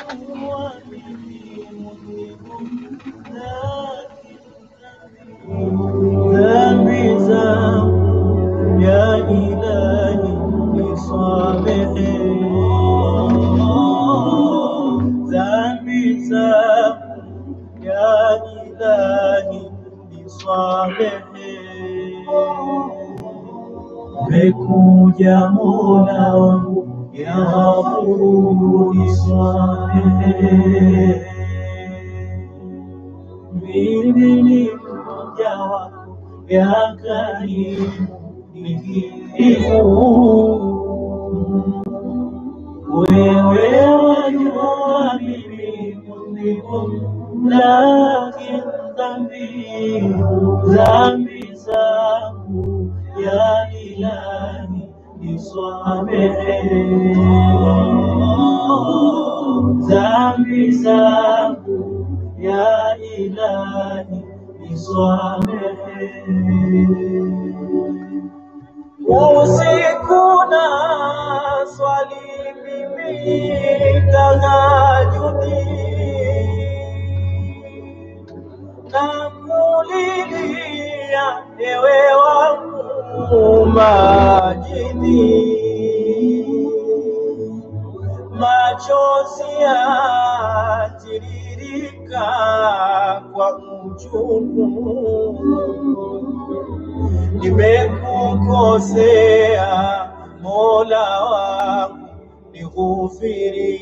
ذنبي zangu ya ilahi nisamehe, dhambi zangu ya ilahi nisamehe. Nimekuja Mola wangu ya Ghafuru nisamehe, mimi ni mja wako ya Karimu nikimu. Wewe wajua mimi mudhinifu, lakini dhambi zangu ya ilahi nisamehe, dhambi zangu ya ilahi nisamehe. Usiku na swali mimi tahajjudi, nakulilia ewe wangu majidi, machozi yatiririka kwa uchungu. Nimekukosea Mola wangu nighufiri,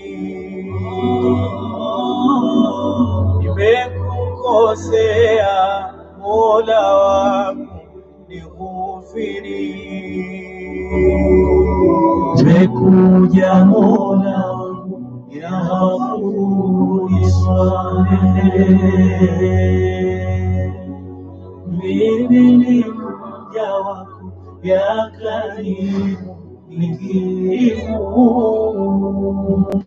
nimekukosea Mola wangu nighufiri. Nimekuja Mola wangu ya Ghafuru nisamehe, mimi ni mja wako ya Karimu nikimu.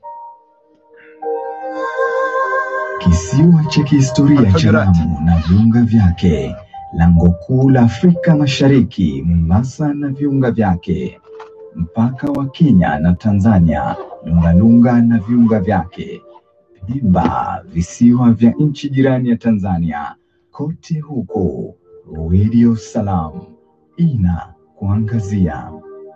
Kisiwa cha kihistoria cha Lamu na viunga vyake, lango kuu la Afrika Mashariki, Mombasa na viunga vyake, mpaka wa Kenya na Tanzania, Lungalunga na viunga vyake, Pemba, visiwa vya nchi jirani ya Tanzania, kote huko Radio Salam inakuangazia.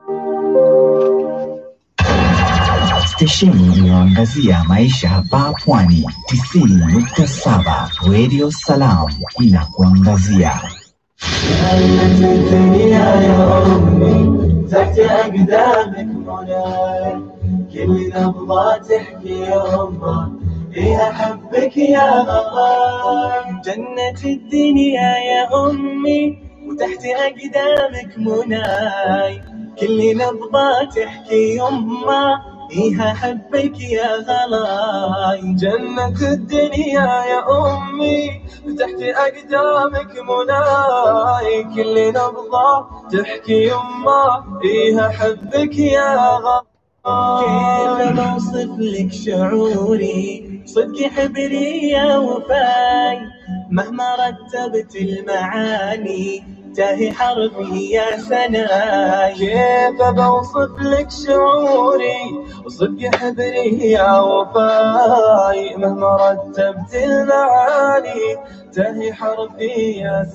Stesheni inayoangazia maisha hapa Pwani, 90.7 Radio Salam inakuangazia. تحت أقدامك مناي، كل نبضة تحكي يما إيه أحبك يا غلاي. جنة الدنيا يا أمي وتحت أقدامك مناي، كل نبضة تحكي يما إيه أحبك يا غلاي. جنة الدنيا يا أمي تحت أقدامك مناي، كل نبضة تحكي يما إيه أحبك يا غلاي. كيف أوصف لك شعوري صدق حبري يا وفاي، مهما رتبت المعاني تاهي حرفي يا ثناي. كيف بوصف لك شعوري وصدق حبري يا وفاي، مهما رتبت المعاني تاهي حرفي يا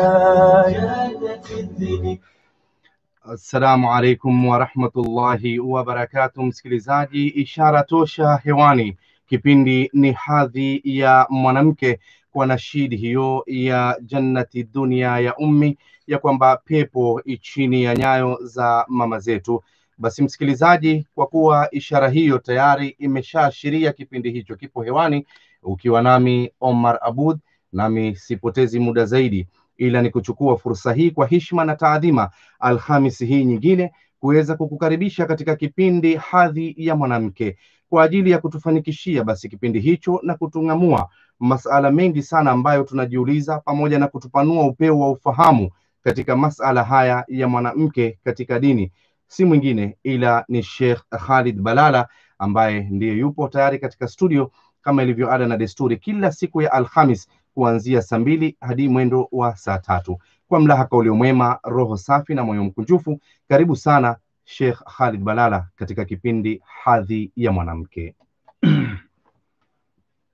ثناي. Assalamu alaikum wa rahmatullahi wa barakatuh. Msikilizaji, ishara tosha hewani, kipindi ni hadhi ya mwanamke, kwa nashidi hiyo ya jannati dunia ya ummi, ya kwamba pepo chini ya nyayo za mama zetu. Basi msikilizaji, kwa kuwa ishara hiyo tayari imeshaashiria kipindi hicho kipo hewani, ukiwa nami Omar Abud, nami sipotezi muda zaidi ila ni kuchukua fursa hii kwa heshima na taadhima Alhamisi hii nyingine kuweza kukukaribisha katika kipindi hadhi ya mwanamke, kwa ajili ya kutufanikishia basi kipindi hicho na kutungamua masala mengi sana ambayo tunajiuliza, pamoja na kutupanua upeo wa ufahamu katika masala haya ya mwanamke katika dini. Si mwingine ila ni Sheikh Khalid Balala, ambaye ndiye yupo tayari katika studio kama ilivyo ada na desturi kila siku ya Alhamis kuanzia saa 2 hadi mwendo wa saa 3. Kwa mlahaka ulio mwema, roho safi na moyo mkunjufu, karibu sana Sheikh Khalid Balala katika kipindi hadhi ya mwanamke.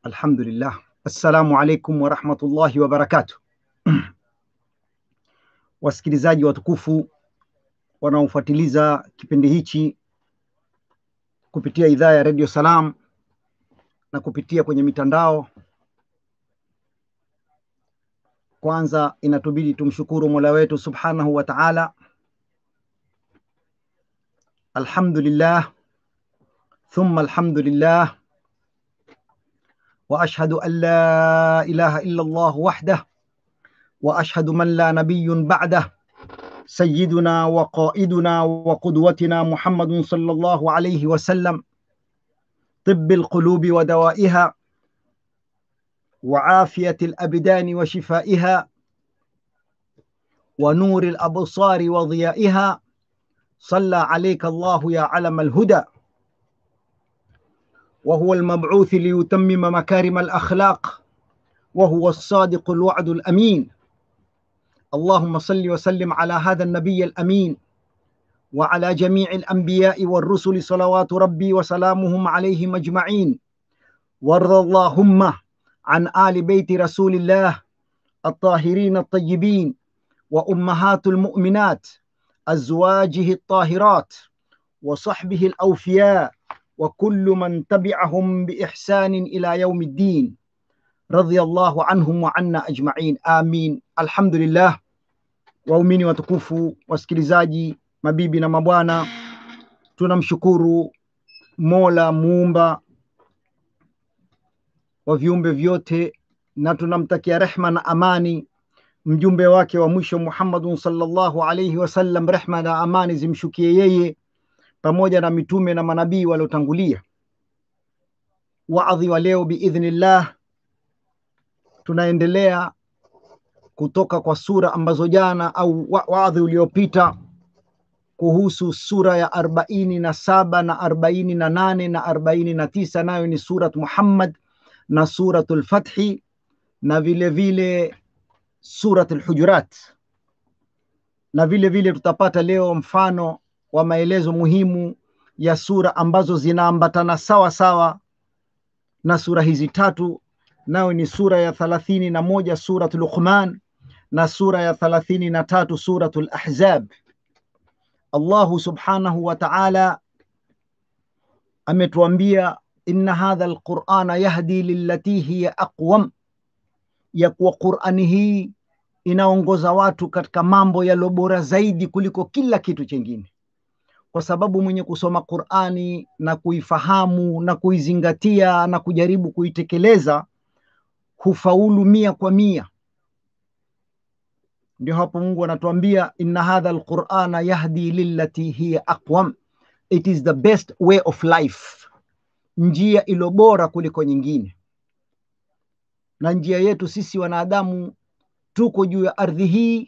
Alhamdulillah. Assalamu alaikum wa rahmatullahi wa barakatuh. Wasikilizaji watukufu wanaofuatiliza kipindi hichi kupitia idhaa ya Radio Salam na kupitia kwenye mitandao, kwanza inatubidi tumshukuru Mola wetu subhanahu wa ta'ala. Alhamdulillah thumma alhamdulillah wa ashhadu an la ilaha illa Allah wahdah wa ashhadu man la nabiyyun ba'dah سيدنا وقائدنا وقدوتنا محمد صلى الله عليه وسلم طب القلوب ودوائها وعافية الأبدان وشفائها ونور الأبصار وضيائها صلى عليك الله يا علم الهدى وهو المبعوث ليتمم مكارم الأخلاق وهو الصادق الوعد الأمين. اللهم صل وسلم على هذا النبي الأمين وعلى جميع الأنبياء والرسل صلوات ربي وسلامهم عليهم أجمعين. وارض اللهم عن آل بيت رسول الله الطاهرين الطيبين وأمهات المؤمنات أزواجه الطاهرات وصحبه الأوفياء وكل من تبعهم بإحسان إلى يوم الدين رضي الله عنهم وعنا أجمعين آمين. الحمد لله. Waumini watukufu, wasikilizaji, mabibi na mabwana, tunamshukuru Mola muumba wa viumbe vyote na tunamtakia rehma na amani mjumbe wake wa mwisho Muhammadun sallallahu alayhi wasallam. Rehma na amani zimshukie yeye pamoja na mitume na manabii waliotangulia. Waadhi wa leo biidhnillah, tunaendelea kutoka kwa sura ambazo jana au waadhi uliopita kuhusu sura ya 47 na 48 na 49, nayo ni surat Muhammad na suratul Fathi na vile vile suratul Hujurat. Na vile vile tutapata leo mfano wa maelezo muhimu ya sura ambazo zinaambatana sawa sawa na sura hizi tatu, nayo ni sura ya 31 suratul Luqman na sura ya 33 suratul Ahzab. Allahu subhanahu wa ta'ala ametuambia inna hadha alqur'ana yahdi lillati hiya aqwam, ya kuwa Qur'ani hii inaongoza watu katika mambo yaliyo bora zaidi kuliko kila kitu kingine, kwa sababu mwenye kusoma Qur'ani na kuifahamu na kuizingatia na kujaribu kuitekeleza hufaulu 100%. Ndio hapo Mungu anatuambia inna hadha alqur'ana yahdi lillati hiya aqwam, it is the best way of life, njia ilo bora kuliko nyingine. Na njia yetu sisi wanadamu tuko juu ya ardhi hii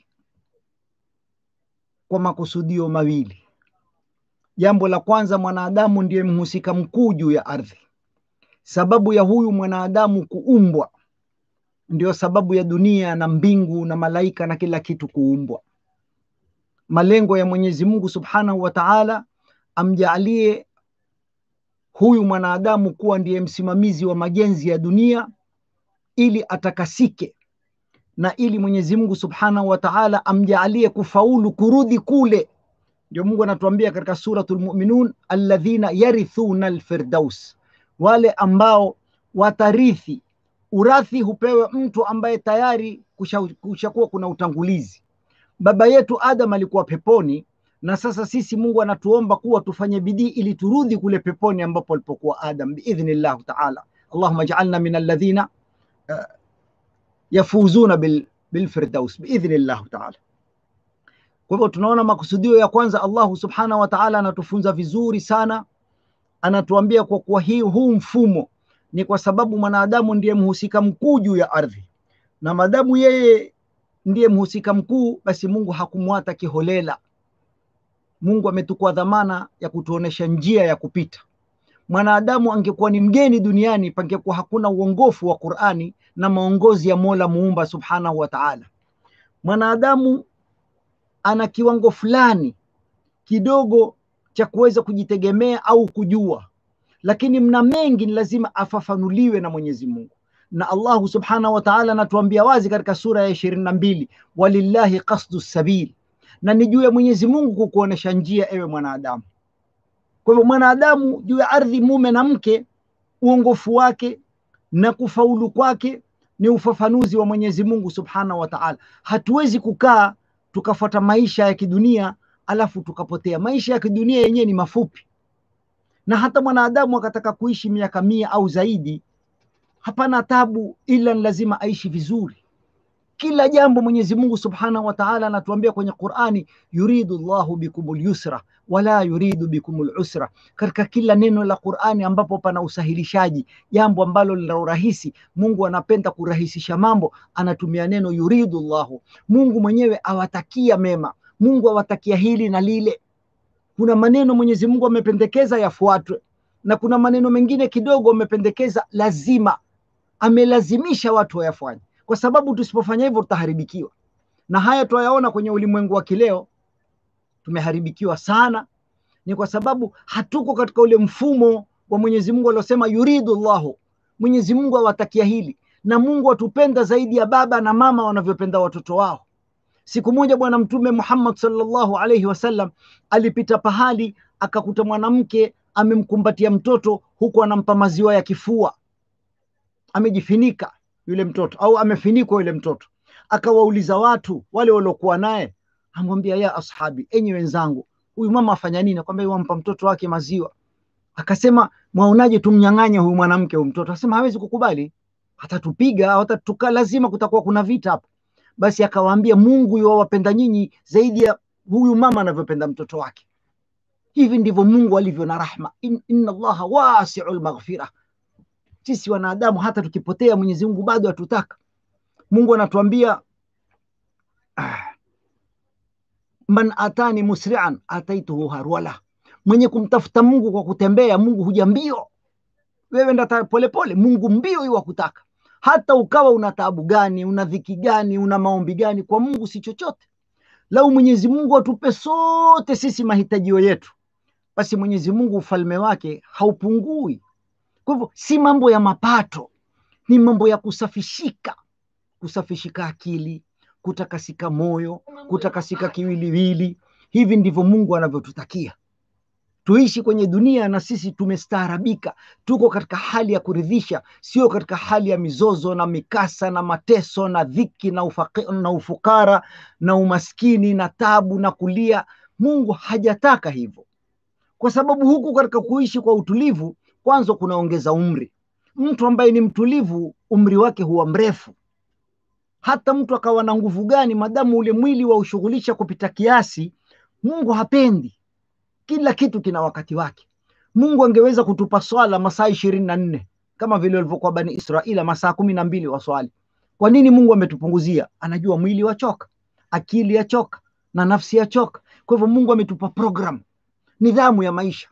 kwa makusudio mawili. Jambo la kwanza, mwanadamu ndiye mhusika mkuu juu ya ardhi. Sababu ya huyu mwanadamu kuumbwa ndio sababu ya dunia na mbingu na malaika na kila kitu kuumbwa. Malengo ya Mwenyezi Mungu Subhanahu wa Ta'ala amjaalie huyu mwanadamu kuwa ndiye msimamizi wa majenzi ya dunia ili atakasike, na ili Mwenyezi Mungu Subhanahu wa Ta'ala amjaalie kufaulu kurudi kule. Ndio Mungu anatuambia katika suratul Mu'minun, alladhina yarithuna alfirdaus, wale ambao watarithi. Urathi hupewe mtu ambaye tayari kushakuwa kuna utangulizi. Baba yetu Adam alikuwa peponi, na sasa sisi Mungu anatuomba kuwa tufanye bidii ili turudi kule peponi ambapo alipokuwa Adam biidhnillah ta'ala. Allahumma ij'alna min alladhina yafuzuna bil firdaus biidhnillah ta'ala. Kwa hivyo tunaona makusudio ya kwanza, Allah subhanahu wa ta'ala anatufunza vizuri sana, anatuambia kwa kuwa huu mfumo ni kwa sababu mwanadamu ndiye mhusika mkuu juu ya ardhi, na madamu yeye ndiye mhusika mkuu, basi Mungu hakumwata kiholela. Mungu ametukua dhamana ya kutuonesha njia ya kupita. Mwanadamu angekuwa ni mgeni duniani, pangekuwa hakuna uongofu wa Qur'ani na maongozi ya Mola muumba subhanahu wa ta'ala. Mwanadamu ana kiwango fulani kidogo cha kuweza kujitegemea au kujua, lakini mna mengi ni lazima afafanuliwe na Mwenyezi Mungu. Na Allah subhanahu wa ta'ala anatuambia wazi katika sura ya 22, walillahi qasdu sabil, na ni juu ya Mwenyezi Mungu kukuonesha njia ewe mwanadamu. Kwa hivyo mwanadamu juu ya ardhi, mume na mke, uongofu wake na kufaulu kwake ni ufafanuzi wa Mwenyezi Mungu subhanahu wa ta'ala. Hatuwezi kukaa tukafuata maisha ya kidunia alafu tukapotea. Maisha ya kidunia yenyewe ni mafupi, na hata mwanadamu akataka kuishi miaka 100 au zaidi, hapana tabu, ila lazima aishi vizuri. Kila jambo Mwenyezi Mungu subhanahu wa ta'ala anatuambia kwenye Qur'ani, yuridu Allahu bikumul yusra wala yuridu bikumul usra. Katika kila neno la Qur'ani ambapo pana usahilishaji, jambo ambalo lina urahisi, Mungu anapenda kurahisisha mambo, anatumia neno yuridu Allahu. Mungu mwenyewe awatakia mema, Mungu awatakia hili na lile. Kuna maneno Mwenyezi Mungu amependekeza yafuatwe, na kuna maneno mengine kidogo amependekeza lazima, amelazimisha watu wayafanye, kwa sababu tusipofanya hivyo tutaharibikiwa. Na haya tuyaona kwenye ulimwengu wa kileo, tumeharibikiwa sana. Ni kwa sababu hatuko katika ule mfumo wa Mwenyezi Mungu aliyosema yuridu Allahu. Mwenyezi Mungu awatakia hili, na Mungu atupenda zaidi ya baba na mama wanavyopenda watoto wao. Siku moja Bwana Mtume Muhammad sallallahu alayhi wasallam alipita pahali, akakuta mwanamke amemkumbatia mtoto huku anampa maziwa ya kifua, amejifinika yule mtoto au amefinikwa yule mtoto. Akawauliza watu wale waliokuwa naye, amwambia ya ashabi, enyi wenzangu, huyu mama afanya nini? Akamwambia yampa mtoto wake maziwa. Akasema, mwaonaje tumnyang'anye huyu mwanamke huyu mtoto? Akasema hawezi kukubali, atatupiga au atatuka, lazima kutakuwa kuna vita hapo. Basi akawaambia, Mungu yuwapenda nyinyi zaidi ya huyu mama anavyopenda mtoto wake. Hivi ndivyo Mungu alivyo na rahma. Inna Allaha wasi'ul maghfirah. Sisi wanadamu hata tukipotea, Mwenyezi Mungu bado atutaka. Mungu anatuambia, man atani musri'an ataituhu harwala. Mwenye kumtafuta Mungu kwa kutembea, Mungu huja mbio. Wewe ndio polepole, Mungu mbio yu wakutaka. Hata ukawa una taabu gani, una dhiki gani, una maombi gani, kwa Mungu si chochote. Lau Mwenyezi Mungu atupe sote sisi mahitajio yetu, basi Mwenyezi Mungu ufalme wake haupungui. Kwa hivyo si mambo ya mapato, ni mambo ya kusafishika akili, kutakasika moyo, kutakasika kiwiliwili. Hivi ndivyo Mungu anavyotutakia tuishi kwenye dunia, na sisi tumestaarabika, tuko katika hali ya kuridhisha, sio katika hali ya mizozo na mikasa na mateso na dhiki na ufukara na umaskini na tabu na kulia. Mungu hajataka hivyo, kwa sababu huku katika kuishi kwa utulivu, kwanza kunaongeza umri. Mtu ambaye ni mtulivu, umri wake huwa mrefu. Hata mtu akawa na nguvu gani, madamu ule mwili wa ushughulisha kupita kiasi, Mungu hapendi. Kila kitu kina wakati wake. Mungu angeweza kutupa swala masaa 24 kama vile walivyokuwa Bani Israila masaa 12 waswali. Kwa nini Mungu ametupunguzia? Anajua mwili wachoka, akili yachoka na nafsi yachoka. Kwa hivyo Mungu ametupa program, nidhamu ya maisha.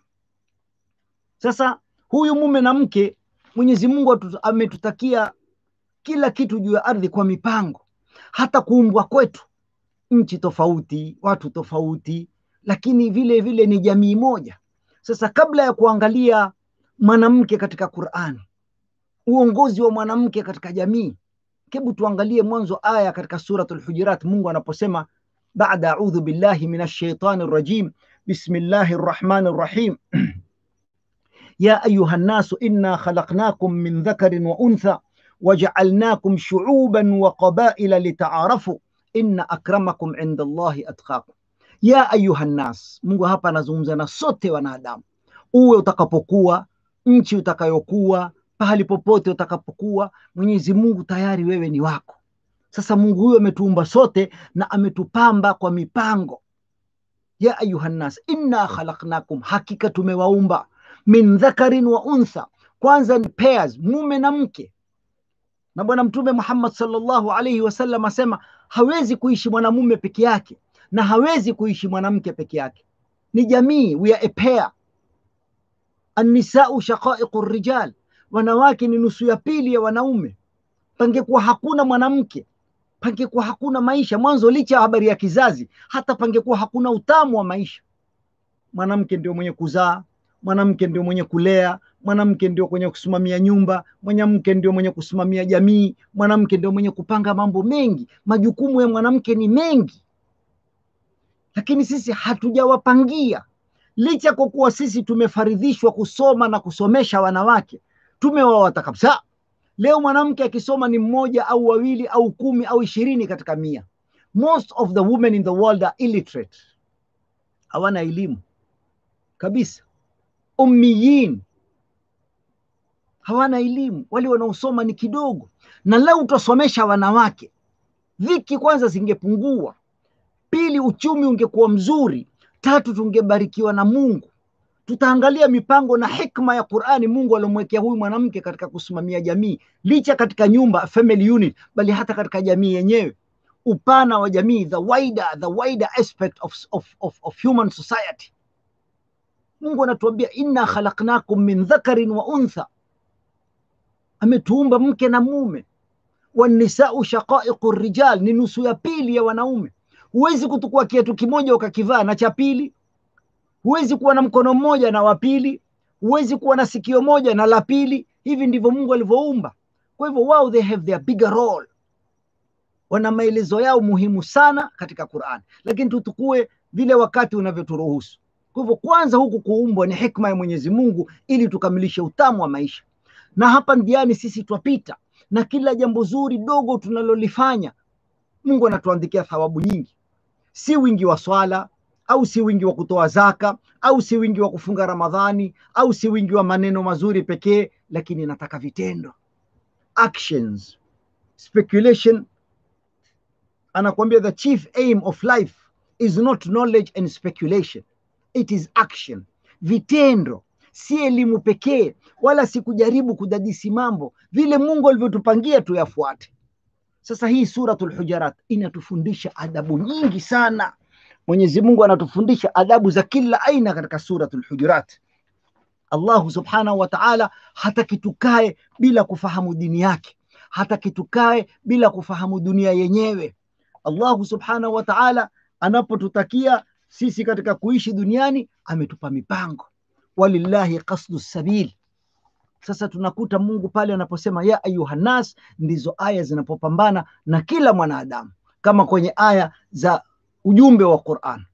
Sasa huyu mume na mke, Mwenyezi Mungu ametutakia kila kitu juu ya ardhi kwa mipango. Hata kuumbwa kwetu, nchi tofauti, watu tofauti, lakini vile vile ni jamii moja. Sasa kabla ya kuangalia mwanamke katika Qur'an, uongozi wa mwanamke katika jamii, hebu tuangalie mwanzo aya katika suratul Hujurat. Mungu anaposema, baada a'udhu billahi minash shaitanir rajim, bismillahir rahmanir rahim, ya ayuha nasu inna khalaqnakum min dhakarin wa untha waja'alnakum shu'uban wa qabaila lita'arafu inna akramakum 'inda Allahi atqakum. Ya ayuha nas, Mungu hapa anazungumza na sote wanadamu. Uwe utakapokuwa, nchi utakayokuwa, pahali popote utakapokuwa, Mwenyezi Mungu tayari wewe ni wako. Sasa Mungu huyo ametuumba sote na ametupamba kwa mipango. Ya ayuha nas inna khalaqnakum, hakika tumewaumba, min dhakarin wa untha, kwanza ni pairs, mume na mke. Na Bwana Mtume Muhammad sallallahu alayhi wasallam asema hawezi kuishi mwanamume peke yake na hawezi kuishi mwanamke peke yake. Ni jamii, we are a pair. An-nisa'u shaqa'iqur rijal, wanawake ni nusu ya pili ya wanaume. Pangekuwa hakuna mwanamke, pangekuwa hakuna maisha. Mwanzo licha habari ya kizazi, hata pangekuwa hakuna utamu wa maisha. Mwanamke ndio mwenye kuzaa, mwanamke ndio mwenye kulea, mwanamke ndio kwenye kusimamia nyumba, mwanamke ndio mwenye kusimamia jamii, mwanamke ndio mwenye kupanga mambo mengi. Majukumu ya mwanamke ni mengi, lakini sisi hatujawapangia. Licha kwa kuwa sisi tumefaridhishwa kusoma na kusomesha wanawake, tumewawata kabisa. Leo mwanamke akisoma ni mmoja au wawili au 10 au 20 katika 100. Most of the women in the world are illiterate. Hawana elimu kabisa. Ummiyin, hawana elimu. Wale wanaosoma ni kidogo. Na leo utasomesha wanawake, dhiki kwanza zingepungua, pili uchumi ungekuwa mzuri, tatu tungebarikiwa na Mungu. Tutaangalia mipango na hikma ya Qur'ani Mungu alomwekea huyu mwanamke katika kusimamia jamii, licha katika nyumba, family unit, bali hata katika jamii yenyewe, upana wa jamii, the wider aspect of human society. Mungu anatuambia inna khalaqnakum min dhakarin wa untha, ametuumba mke na mume. Wanisau shaqaiqu rijal, ni nusu ya pili ya wanaume. Huwezi kutukua kiatu kimoja ukakivaa na cha pili, huwezi kuwa na mkono mmoja na wa pili, huwezi kuwa na sikio moja na la pili. Hivi ndivyo Mungu alivyoumba. Kwa hivyo wao they have their bigger role, wana maelezo yao muhimu sana katika Qur'an, lakini tutukue vile wakati unavyoturuhusu. Kwa hivyo kwanza huku kuumbwa ni hikma ya Mwenyezi Mungu ili tukamilishe utamu wa maisha. Na hapa ndiani sisi twapita, na kila jambo zuri dogo tunalolifanya Mungu anatuandikia thawabu nyingi. Si wingi wa swala, au si wingi wa kutoa zaka, au si wingi wa kufunga Ramadhani, au si wingi wa maneno mazuri pekee, lakini nataka vitendo, actions. Speculation, anakuambia the chief aim of life is not knowledge and speculation, it is action. Vitendo, si elimu pekee, wala si kujaribu kudadisi mambo. Vile Mungu alivyotupangia tuyafuate. Sasa hii suratul Hujurat inatufundisha adabu nyingi sana. Mwenyezi Mungu anatufundisha adabu za kila aina katika suratul Hujurat. Allah subhanahu wa ta'ala hataki tukae bila kufahamu dini yake, hataki tukae bila kufahamu dunia yenyewe. Allah subhanahu wa ta'ala anapotutakia sisi katika kuishi duniani ametupa mipango. Walillahi qasdu sabil. Sasa tunakuta Mungu pale anaposema ya ayuhan nas, ndizo aya zinapopambana na kila mwanadamu, kama kwenye aya za ujumbe wa Qur'an,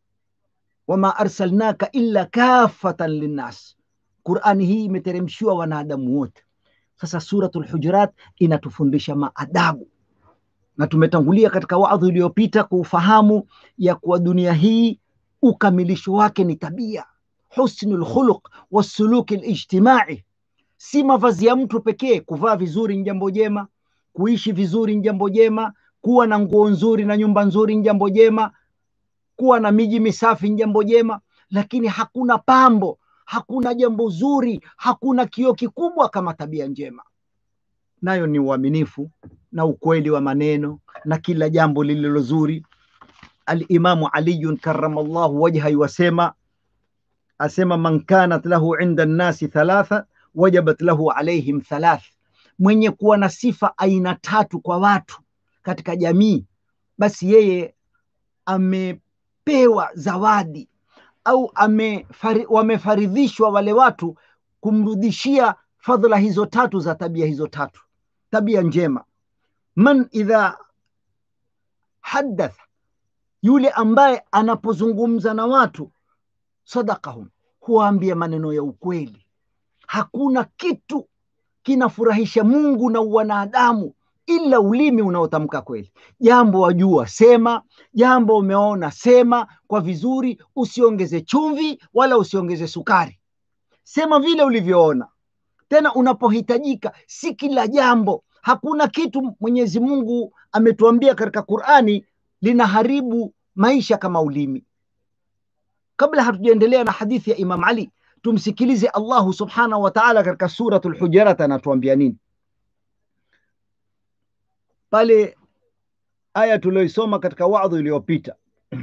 wama arsalnaka illa kafatan linnas. Qur'ani hii imeteremshiwa wanadamu wote. Sasa suratul Hujurat inatufundisha maadabu, na tumetangulia katika waadhi uliopita kufahamu ya kuwa dunia hii ukamilisho wake ni tabia, husnul khuluq wasuluki alijtimai. Si mavazi ya mtu pekee. Kuvaa vizuri ni jambo jema, kuishi vizuri ni jambo jema, kuwa na nguo nzuri na nyumba nzuri ni jambo jema, kuwa na miji misafi ni jambo jema, lakini hakuna pambo, hakuna jambo zuri, hakuna kioo kikubwa kama tabia njema. Nayo ni uaminifu na ukweli wa maneno na kila jambo lililo zuri. Al-Imamu Ali karramallahu wajhahu wasema, asema man kanat lahu inda an-nasi thalatha wajabat lahu alaihim thalath. Mwenye kuwa na sifa aina 3 kwa watu katika jamii, basi yeye amepewa zawadi au wamefaridhishwa wale watu kumrudishia fadhila hizo 3 za tabia hizo 3, tabia njema. Man idha haddath, yule ambaye anapozungumza na watu, sadaqahum, huambia maneno ya ukweli. Hakuna kitu kinafurahisha Mungu na wanadamu ila ulimi unaotamka kweli. Jambo wajua sema, jambo umeona sema kwa vizuri, usiongeze chumvi wala usiongeze sukari. Sema vile ulivyoona. Tena unapohitajika, si kila jambo. Hakuna kitu Mwenyezi Mungu ametuambia katika Qur'ani linaharibu maisha kama ulimi. Kabla hatujaendelea na hadithi ya Imam Ali, tumsikilize Allah subhanahu wa ta'ala katika suratul Hujurat anatuambia nini. Pale aya tuliyoisoma katika waadhi iliyopita,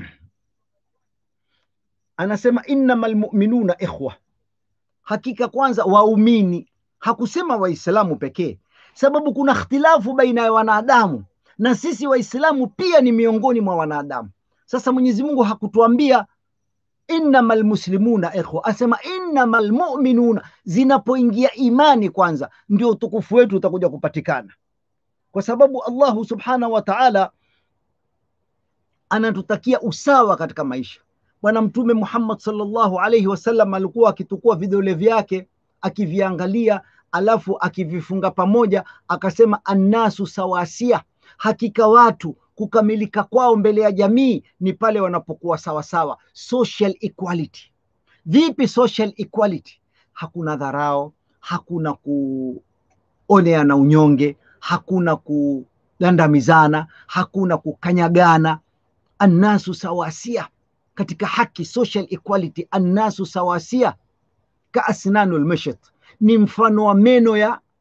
anasema innamal mu'minuna ikhwa, hakika kwanza waumini. Hakusema waislamu pekee, sababu kuna ikhtilafu baina ya wanadamu, na sisi waislamu pia ni miongoni mwa wanadamu. Sasa Mwenyezi Mungu hakutuambia innamal muslimuna ikhwa, asema innamal mu'minuna. Zinapoingia imani kwanza, ndio utukufu wetu utakuja kupatikana, kwa sababu Allahu subhanahu wa ta'ala anatutakia usawa katika maisha. Bwana Mtume Muhammad sallallahu alayhi wasallam alikuwa akitukua vidole vyake akiviangalia, alafu akivifunga pamoja, akasema annasu sawasia, hakika watu kukamilika kwao mbele ya jamii ni pale wanapokuwa sawasawa. Social equality. Vipi social equality? Hakuna dharau, hakuna kuoneana unyonge, hakuna kugandamizana, hakuna kukanyagana. Annasu sawasia katika haki, social equality. Annasu sawasia ka asnanul mashat, ni mfano wa meno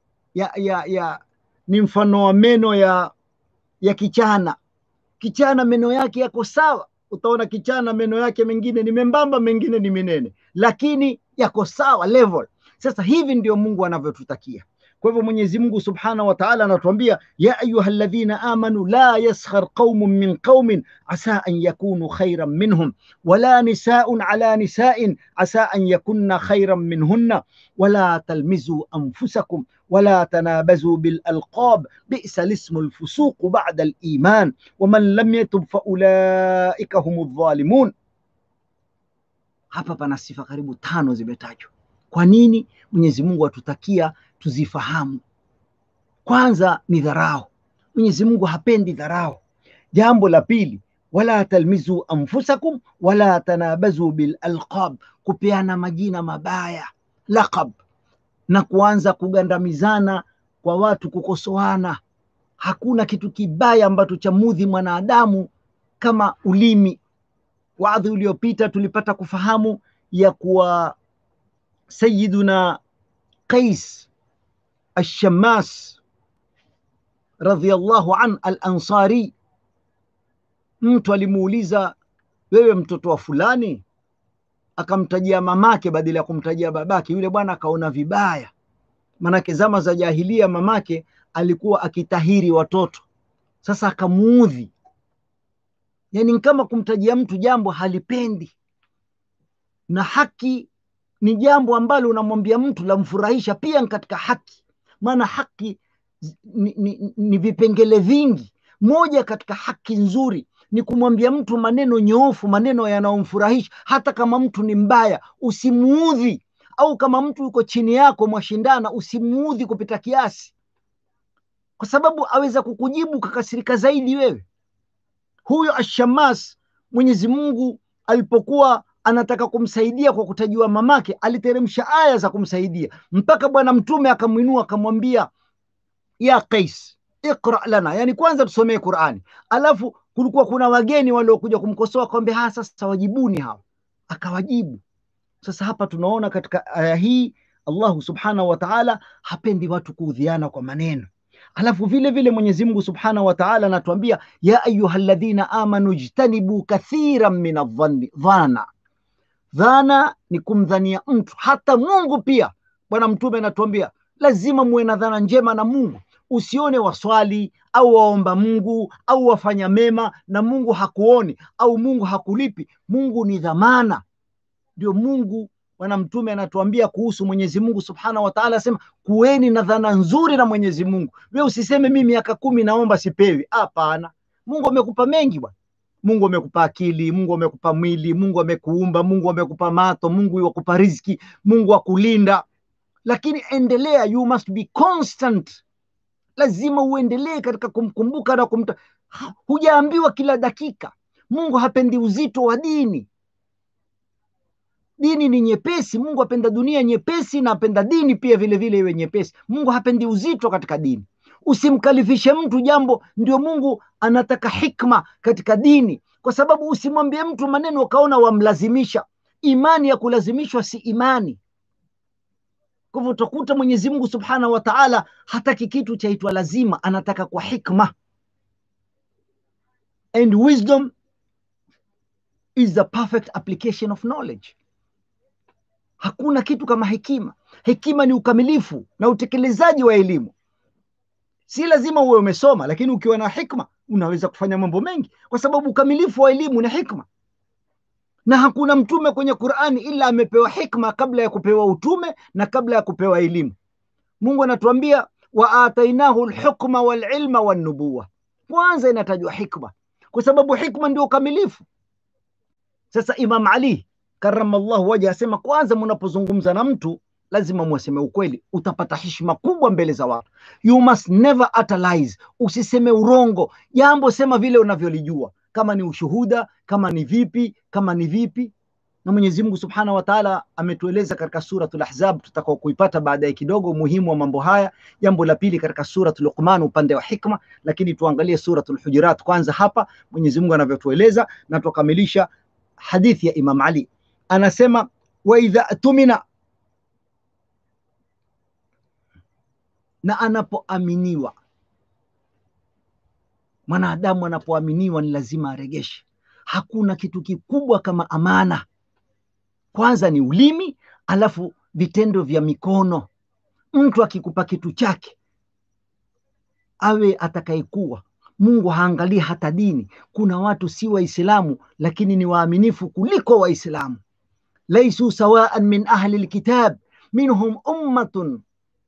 ni mfano wa meno ya kichana. Kichana meno yake yako sawa. Utaona kichana meno yake mengine ni membamba, mengine ni minene, lakini yako sawa level. Sasa hivi ndio Mungu anavyotutakia. Kwa hivyo Mwenyezi Mungu Subhanahu wa Ta'ala anatuambia, ya ayyuhalladhina amanu la yaskhar qaumun min qaumin asa an yakunu khayran minhum wala nisaa'un ala nisa'in asa an yakunna khayran minhunna wala talmizu anfusakum wala tanabazu bil alqab bi'sa ismul fusuq ba'da al iman wa man lam yatub fa ulaika humudh zalimun. Hapa pana sifa karibu 5 zimetajwa. Kwa nini Mwenyezi Mungu atutakia tuzifahamu? Kwanza ni dharau. Mwenyezi Mungu hapendi dharau. Jambo la pili, wala talmizu anfusakum wala tanabazu bil alqab, kupeana majina mabaya, laqab, na kuanza kugandamizana kwa watu, kukosoana. Hakuna kitu kibaya ambacho cha mudhi mwanadamu kama ulimi. Waadhi uliopita tulipata kufahamu ya kuwa Sayyiduna Qais Ash-Shammas radhiyallahu an al-Ansari, mtu alimuuliza, wewe mtoto wa fulani? Akamtajia mamake badala ya kumtajia babake. Yule bwana akaona vibaya, manake zama za jahilia mamake alikuwa akitahiri watoto. Sasa akamuudhi, yani kama kumtajia mtu jambo halipendi, na haki ni jambo ambalo unamwambia mtu lamfurahisha pia katika haki. Maana haki ni vipengele vingi. Moja katika haki nzuri ni kumwambia mtu maneno nyoofu, maneno yanayomfurahisha. Hata kama mtu ni mbaya usimuudhi, au kama mtu yuko chini yako mwashindana usimuudhi kupita kiasi, kwa sababu aweza kukujibu kakasirika zaidi wewe. Huyo Ash-Shammas, Mwenyezi Mungu alipokuwa anataka kumsaidia kwa kutajiwa mamake, aliteremsha aya za kumsaidia, mpaka Bwana Mtume akamuinua akamwambia, ya Qais iqra lana, yani kwanza tusomee Qur'ani. Alafu kulikuwa kuna wageni waliokuja kumkosoa, akamwambia sasa wajibuni hao, akawajibu. Sasa hapa tunaona katika aya hii Allah Subhanahu wa Ta'ala hapendi watu kuudhiana kwa maneno. Alafu vile vile Mwenyezi Mungu Subhanahu wa Ta'ala anatuambia, ya ayyuhalladhina amanu ijtanibu kathiran min adh-dhanni. Dhana ni kumdhania mtu, hata Mungu pia. Bwana Mtume anatuambia lazima muwe na dhana njema na Mungu. Usione waswali au waomba Mungu au wafanya mema na Mungu hakuoni au Mungu hakulipi. Mungu ni dhamana. Ndio Mungu, Bwana Mtume anatuambia kuhusu Mwenyezi Mungu Subhanahu wa Ta'ala, asema kuweni na dhana nzuri na Mwenyezi Mungu. Wewe usiseme mimi miaka 10 naomba sipewi. Hapana. Mungu amekupa mengi bwana. Mungu amekupa akili, Mungu amekupa mwili, Mungu amekuumba, Mungu amekupa mato, Mungu yukupa riziki, Mungu akulinda. Lakini endelea, you must be constant. Lazima uendelee katika kumkumbuka na hujaambiwa kila dakika. Mungu hapendi uzito wa dini. Dini ni nyepesi. Mungu apenda dunia nyepesi na apenda dini pia vile vile iwe nyepesi. Mungu hapendi uzito katika dini. Usimkalifishe mtu jambo. Ndio Mungu anataka hikma katika dini, kwa sababu usimwambie mtu maneno ukaona wamlazimisha. Imani ya kulazimishwa si imani. Kwa hivyo utakuta Mwenyezi Mungu Subhanahu wa Ta'ala hataki kitu chaitwa lazima, anataka kwa hikma. And wisdom is the perfect application of knowledge. Hakuna kitu kama hekima. Hekima ni ukamilifu na utekelezaji wa elimu. Si lazima uwe umesoma, lakini ukiwa na hikma unaweza kufanya mambo mengi, kwa sababu ukamilifu wa elimu ni hikma. na hakuna mtume kwenye Qur'ani ila amepewa hikma kabla ya kupewa utume na kabla ya kupewa elimu. Mungu anatuambia wa atainahu alhukma walilma wanubuwa. Kwanza inatajwa hikma kwa sababu hikma ndio ukamilifu. Sasa Imam Ali karamallahu wajha asema kwanza mnapozungumza na mtu lazima mwaseme ukweli, utapata heshima kubwa mbele za watu. You must never utter lies, usiseme urongo. Jambo sema vile unavyolijua, kama ni ushuhuda, kama ni vipi. Na Mwenyezi Mungu Subhanahu wa Ta'ala ametueleza katika suratul Ahzab, tutakao kuipata baadaye kidogo, muhimu wa mambo haya. Jambo la pili katika suratul Luqman upande wa hikma, lakini tuangalie suratul Hujurat kwanza hapa Mwenyezi Mungu anavyotueleza, na tukamilisha hadithi ya Imam Ali. Anasema wa idha tumina, na anapoaminiwa. Mwanadamu anapoaminiwa ni lazima aregeshe. Hakuna kitu kikubwa kama amana. Kwanza ni ulimi, alafu vitendo vya mikono. Mtu akikupa kitu chake, awe atakayekuwa, Mungu haangalia hata dini. Kuna watu si Waislamu lakini ni waaminifu kuliko Waislamu. Laisu sawaan min ahli alkitab minhum ummatun,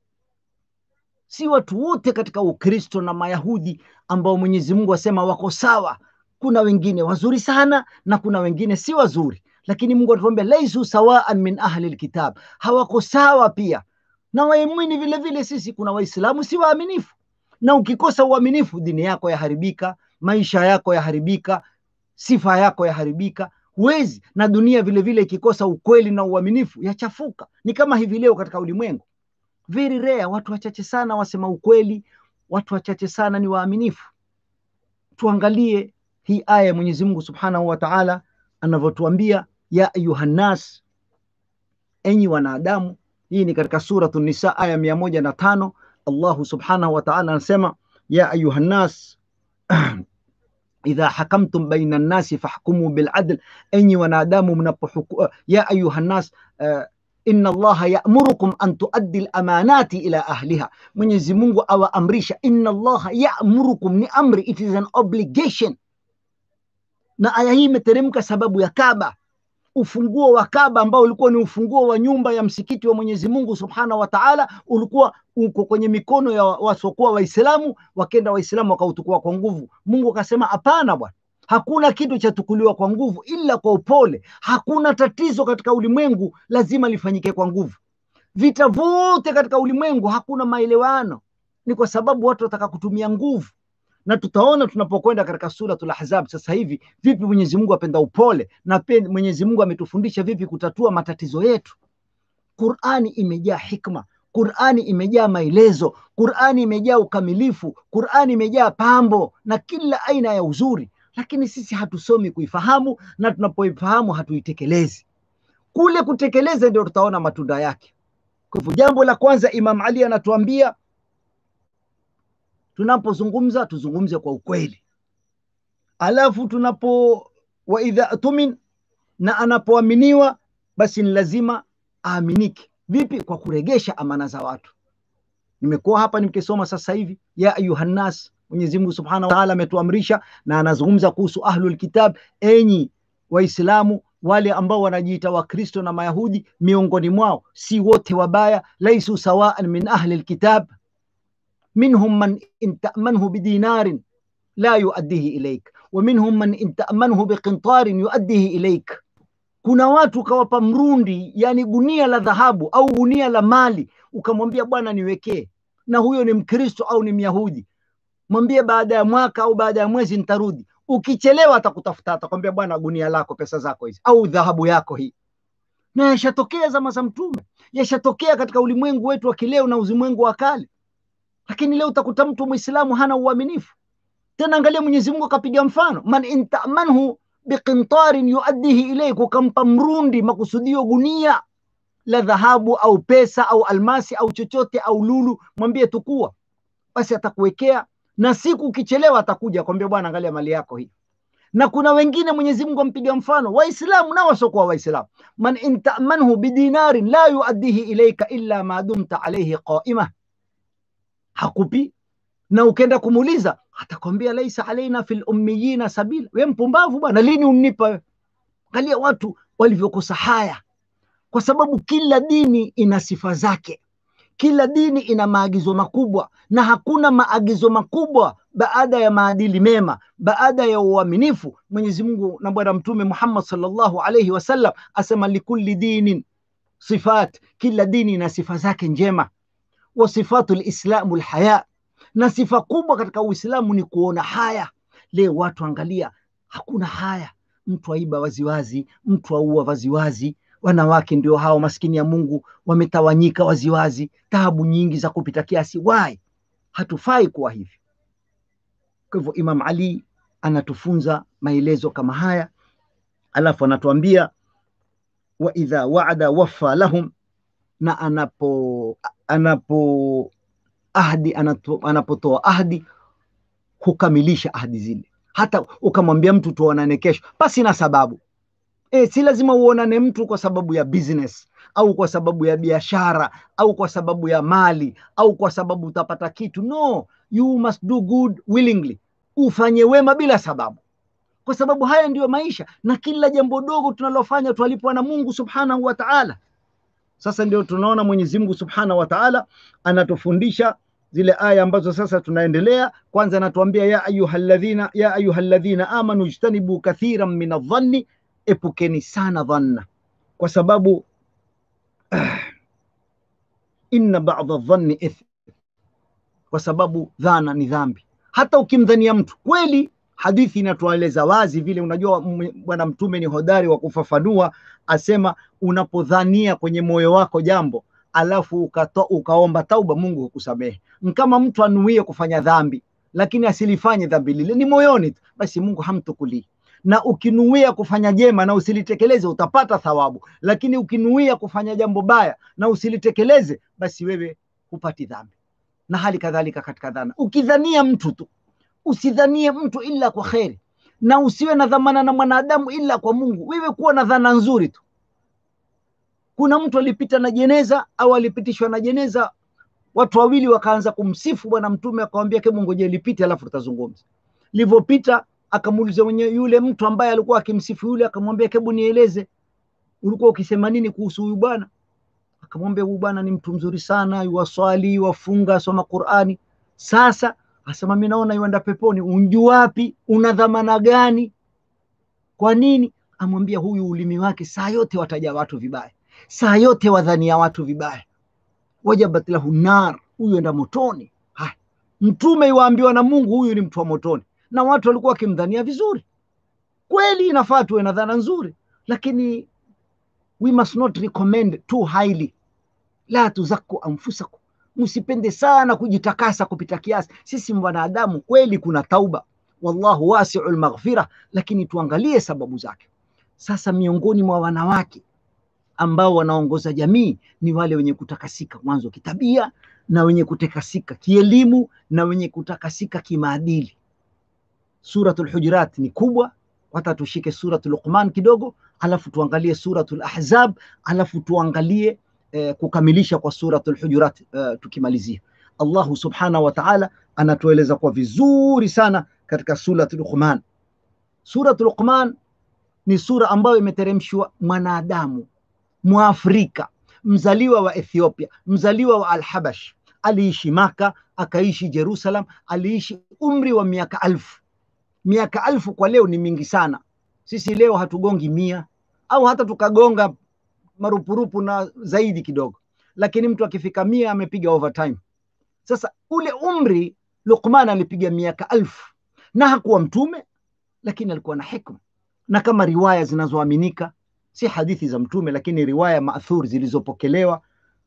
si watu wote katika Ukristo na Mayahudi ambao Mwenyezi Mungu asema wako sawa. Kuna wengine wazuri sana na kuna wengine si wazuri, lakini Mungu anatuambia laisu sawaan min ahli alkitab, hawako sawa pia. Na waumini vile vile sisi kuna Waislamu si waaminifu, na ukikosa uaminifu dini yako yaharibika, maisha yako yaharibika, sifa yako yaharibika. Huwezi. Na dunia vile vile ikikosa ukweli na uaminifu yachafuka. Ni kama hivi leo katika ulimwengu, very rare, watu wachache sana wasema ukweli, watu wachache sana ni waaminifu. Tuangalie hii aya Mwenyezi Mungu Subhanahu wa Ta'ala anavyotuambia ya ayuhan nas, enyi wanadamu. Hii ni katika suratul Nisa aya 105. Allah Subhanahu wa Ta'ala anasema ya ayuhan nas idha hakamtum baina an-nasi fahkumu bil adl, enyi wanadamu mnapohukumu. Ya ayuhan nas inna Allaha ya'murukum an tuaddi al-amanati ila ahliha. Mwenyezi Mungu awaamrisha. Inna Allaha ya'murukum ni amri, it is an obligation. Na aya hii imeteremka sababu ya Kaaba, ufunguo wa Kaaba ambao ulikuwa ni ufunguo wa nyumba ya msikiti wa Mwenyezi Mungu Subhanahu wa Ta'ala, ulikuwa uko kwenye mikono ya wasiokuwa Waislamu. Wakenda Waislamu wakautukua kwa nguvu. Mungu akasema hapana bwana, hakuna kitu cha tukuliwa kwa nguvu ila kwa upole. Hakuna tatizo katika ulimwengu lazima lifanyike kwa nguvu. Vita vote katika ulimwengu hakuna maelewano, ni kwa sababu watu wataka kutumia nguvu. Na tutaona tunapokwenda katika suratul Ahzab sasa hivi vipi Mwenyezi Mungu apenda upole, na Mwenyezi Mungu ametufundisha vipi kutatua matatizo yetu. Qur'ani imejaa hikma, Qur'ani imejaa maelezo, Qur'ani imejaa ukamilifu, Qur'ani imejaa pambo na kila aina ya uzuri, lakini sisi hatusomi kuifahamu, na tunapoifahamu hatuitekelezi. Kule kutekeleza ndio tutaona matunda yake. Kwa hivyo jambo la kwanza Imam Ali anatuambia tunapozungumza tuzungumze kwa ukweli. Alafu wa idha tumin, na anapoaminiwa basi ni lazima aaminike. Vipi? Kwa kuregesha amana za watu. Nimekuwa hapa nikisoma sasa hivi ya ayuhan nas, Mwenyezi Mungu Subhanahu wa Ta'ala ametuamrisha na anazungumza kuhusu ahlul kitab, enyi Waislamu wale ambao wanajiita Wakristo na Mayahudi, miongoni mwao si wote wabaya. Laisu sawaan min ahli alkitab minhum man in ta'manhu bidinarin la yuaddihi ilayk wa minhum man in ta'manhu biqintarin yuaddihi ilayk. Kuna watu kawapa mrundi, yani gunia la dhahabu au gunia la mali, ukamwambia bwana niwekee, na huyo ni Mkristo au ni Myahudi, mwambie baada ya mwaka au baada ya mwezi nitarudi. Ukichelewa atakutafuta, atakwambia bwana gunia lako, pesa zako hizi au dhahabu yako hii. Na yashatokea zama za Mtume, yashatokea katika ulimwengu wetu wa kileo na ulimwengu wa kale. Lakini leo utakuta mtu Muislamu hana uaminifu. Tena angalia Mwenyezi Mungu akapiga mfano, man in ta'manhu biqintarin yuaddihi ilayk, ukampa mrundi, makusudio gunia la dhahabu au pesa au almasi au chochote au lulu, mwambie tukua, basi atakuwekea, na siku ukichelewa atakuja kwambia bwana angalia mali yako hii. Na kuna wengine Mwenyezi Mungu ampiga mfano, Waislamu na wasiokuwa Waislamu, man in ta'manhu bidinarin la yuaddihi ilayka illa ma dumta alayhi qa'ima, hakupi, na ukenda kumuuliza atakwambia laisa alaina fil ummiyina sabila. Wewe mpumbavu bwana, lini unipa? Angalia watu walivyokosa haya, kwa sababu kila dini ina sifa zake, kila dini ina maagizo makubwa, na hakuna maagizo makubwa baada ya maadili mema, baada ya uaminifu. Mwenyezi Mungu na Bwana Mtume Muhammad sallallahu alayhi wasallam asema likulli dinin sifat, kila dini ina sifa zake njema. Wa sifatul islamu alhaya, na sifa kubwa katika Uislamu ni kuona haya. Leo watu angalia, hakuna haya, mtu aiba waziwazi, mtu aua waziwazi, wanawake ndio hao maskini ya Mungu wametawanyika waziwazi, taabu nyingi za kupita kiasi. Why? Hatufai kuwa hivi. Kwa hivyo Imam Ali anatufunza maelezo kama haya, alafu anatuambia wa idha wa'ada waffa lahum, na anapotoa ahadi hukamilisha ahadi zile. Hata ukamwambia mtu tuonane kesho basi na sababu, si lazima uonane mtu kwa sababu ya business au kwa sababu ya biashara au kwa sababu ya mali au kwa sababu utapata kitu. No, you must do good willingly, ufanye wema bila sababu, kwa sababu haya ndiyo maisha, na kila jambo dogo tunalofanya twalipwa na Mungu subhanahu wa ta'ala. Sasa ndio tunaona Mwenyezi Mungu subhanahu wa ta'ala anatufundisha zile aya ambazo sasa tunaendelea. Kwanza anatuambia ya ayyuhalladhina amanu ijtanibu kathiran min adh-dhanni, epukeni sana dhanna, kwa sababu inna ba'dha adh-dhanni ithm, kwa sababu dhana ni dhambi. Hata ukimdhania mtu kweli, hadithi inatueleza wazi vile. Unajua Bwana Mtume ni hodari wa kufafanua, asema unapodhania kwenye moyo wako jambo alafu ukaomba tauba, Mungu hukusamehe. Kama mtu anuie kufanya dhambi lakini asilifanye dhambi lile, ni moyoni, basi Mungu hamtukuli. Na ukinuia kufanya jema na usilitekeleze utapata thawabu, lakini ukinuia kufanya jambo baya na usilitekeleze, basi wewe hupati dhambi. Na hali kadhalika katika dhana, ukidhania mtu tu, usidhanie mtu ila kwa kheri, na usiwe na dhamana na mwanadamu ila kwa Mungu. Wewe kuwa na dhana nzuri tu. Kuna mtu alipita na jeneza au alipitishwa na jeneza, watu wawili wakaanza kumsifu Bwana Mtume, akamwambia ke Mungu je lipite alafu tutazungumza. Livopita akamuuliza yule mtu ambaye alikuwa akimsifu yule, akamwambia hebu nieleze ulikuwa ukisema nini kuhusu huyu bwana? Akamwambia huyu bwana ni mtu mzuri sana, yuwaswali, wafunga, soma Qur'ani. Sasa asema mimi naona yuenda peponi. Unjua wapi? Una dhamana gani? Kwa nini? Amwambia huyu ulimi wake saa yote wataja watu vibaya, saa yote wadhania watu vibaya, wajabat lahu nar, huyu enda motoni. Hai, Mtume yuambiwa na Mungu huyu ni mtu wa motoni, na watu walikuwa wakimdhania vizuri. Kweli inafaa tuwe na dhana nzuri, lakini we must not recommend too highly. La tuzakku anfusakum, msipende sana kujitakasa kupita kiasi. Sisi wanadamu kweli kuna tauba, wallahu wasi'ul maghfirah, lakini tuangalie sababu zake. Sasa miongoni mwa wanawake ambao wanaongoza jamii ni wale wenye kutakasika mwanzo kitabia, na wenye kutakasika kielimu, na wenye kutakasika kimaadili. Suratul Hujurat ni kubwa, hata tushike Suratul Luqman kidogo, alafu tuangalie Suratul Ahzab, alafu tuangalie kukamilisha kwa Suratul Hujurat tukimalizia. Allahu subhanahu wa ta'ala anatueleza kwa vizuri sana katika Suratul Luqman. Suratul Luqman ni sura ambayo imeteremshwa mwanadamu Mwafrika, mzaliwa wa Ethiopia, mzaliwa wa Al-Habash, aliishi Maka, akaishi Jerusalem, aliishi umri wa miaka 1000. Miaka 1000 kwa leo ni mingi sana. Sisi leo hatugongi 100 au hata tukagonga marupurupu na zaidi kidogo, lakini mtu akifika 100 amepiga overtime. Sasa ule umri Luqman alipiga miaka 1000, na hakuwa mtume, lakini alikuwa na hikma. Na kama riwaya zinazoaminika, si hadithi za mtume, lakini riwaya maathur zilizopokelewa,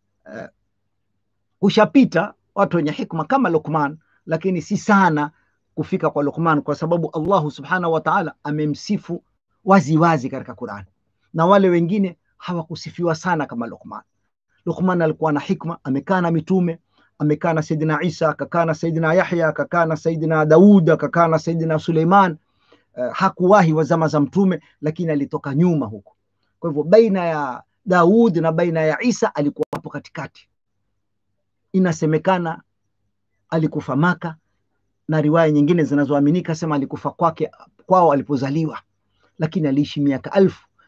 ushapita watu wenye hikma kama Luqman, lakini si sana kufika kwa Luqman, kwa sababu Allah subhanahu wa ta'ala amemsifu wazi wazi katika Qur'an, na wale wengine hawakusifiwa sana kama Luqman. Luqman alikuwa na hikma, amekaa na mitume, amekaa na Saidina Isa, akakaa na Saidina Yahya, akakaa na Saidina Daud, akakaa na Saidina Suleiman. Hakuwahi wa zama za mtume, lakini alitoka nyuma huko. Kwa hivyo baina ya Daud na baina ya Isa alikuwa hapo katikati. Inasemekana alikufa Maka, na riwaya nyingine zinazoaminika sema alikufa kwao alipozaliwa, lakini aliishi miaka 1000,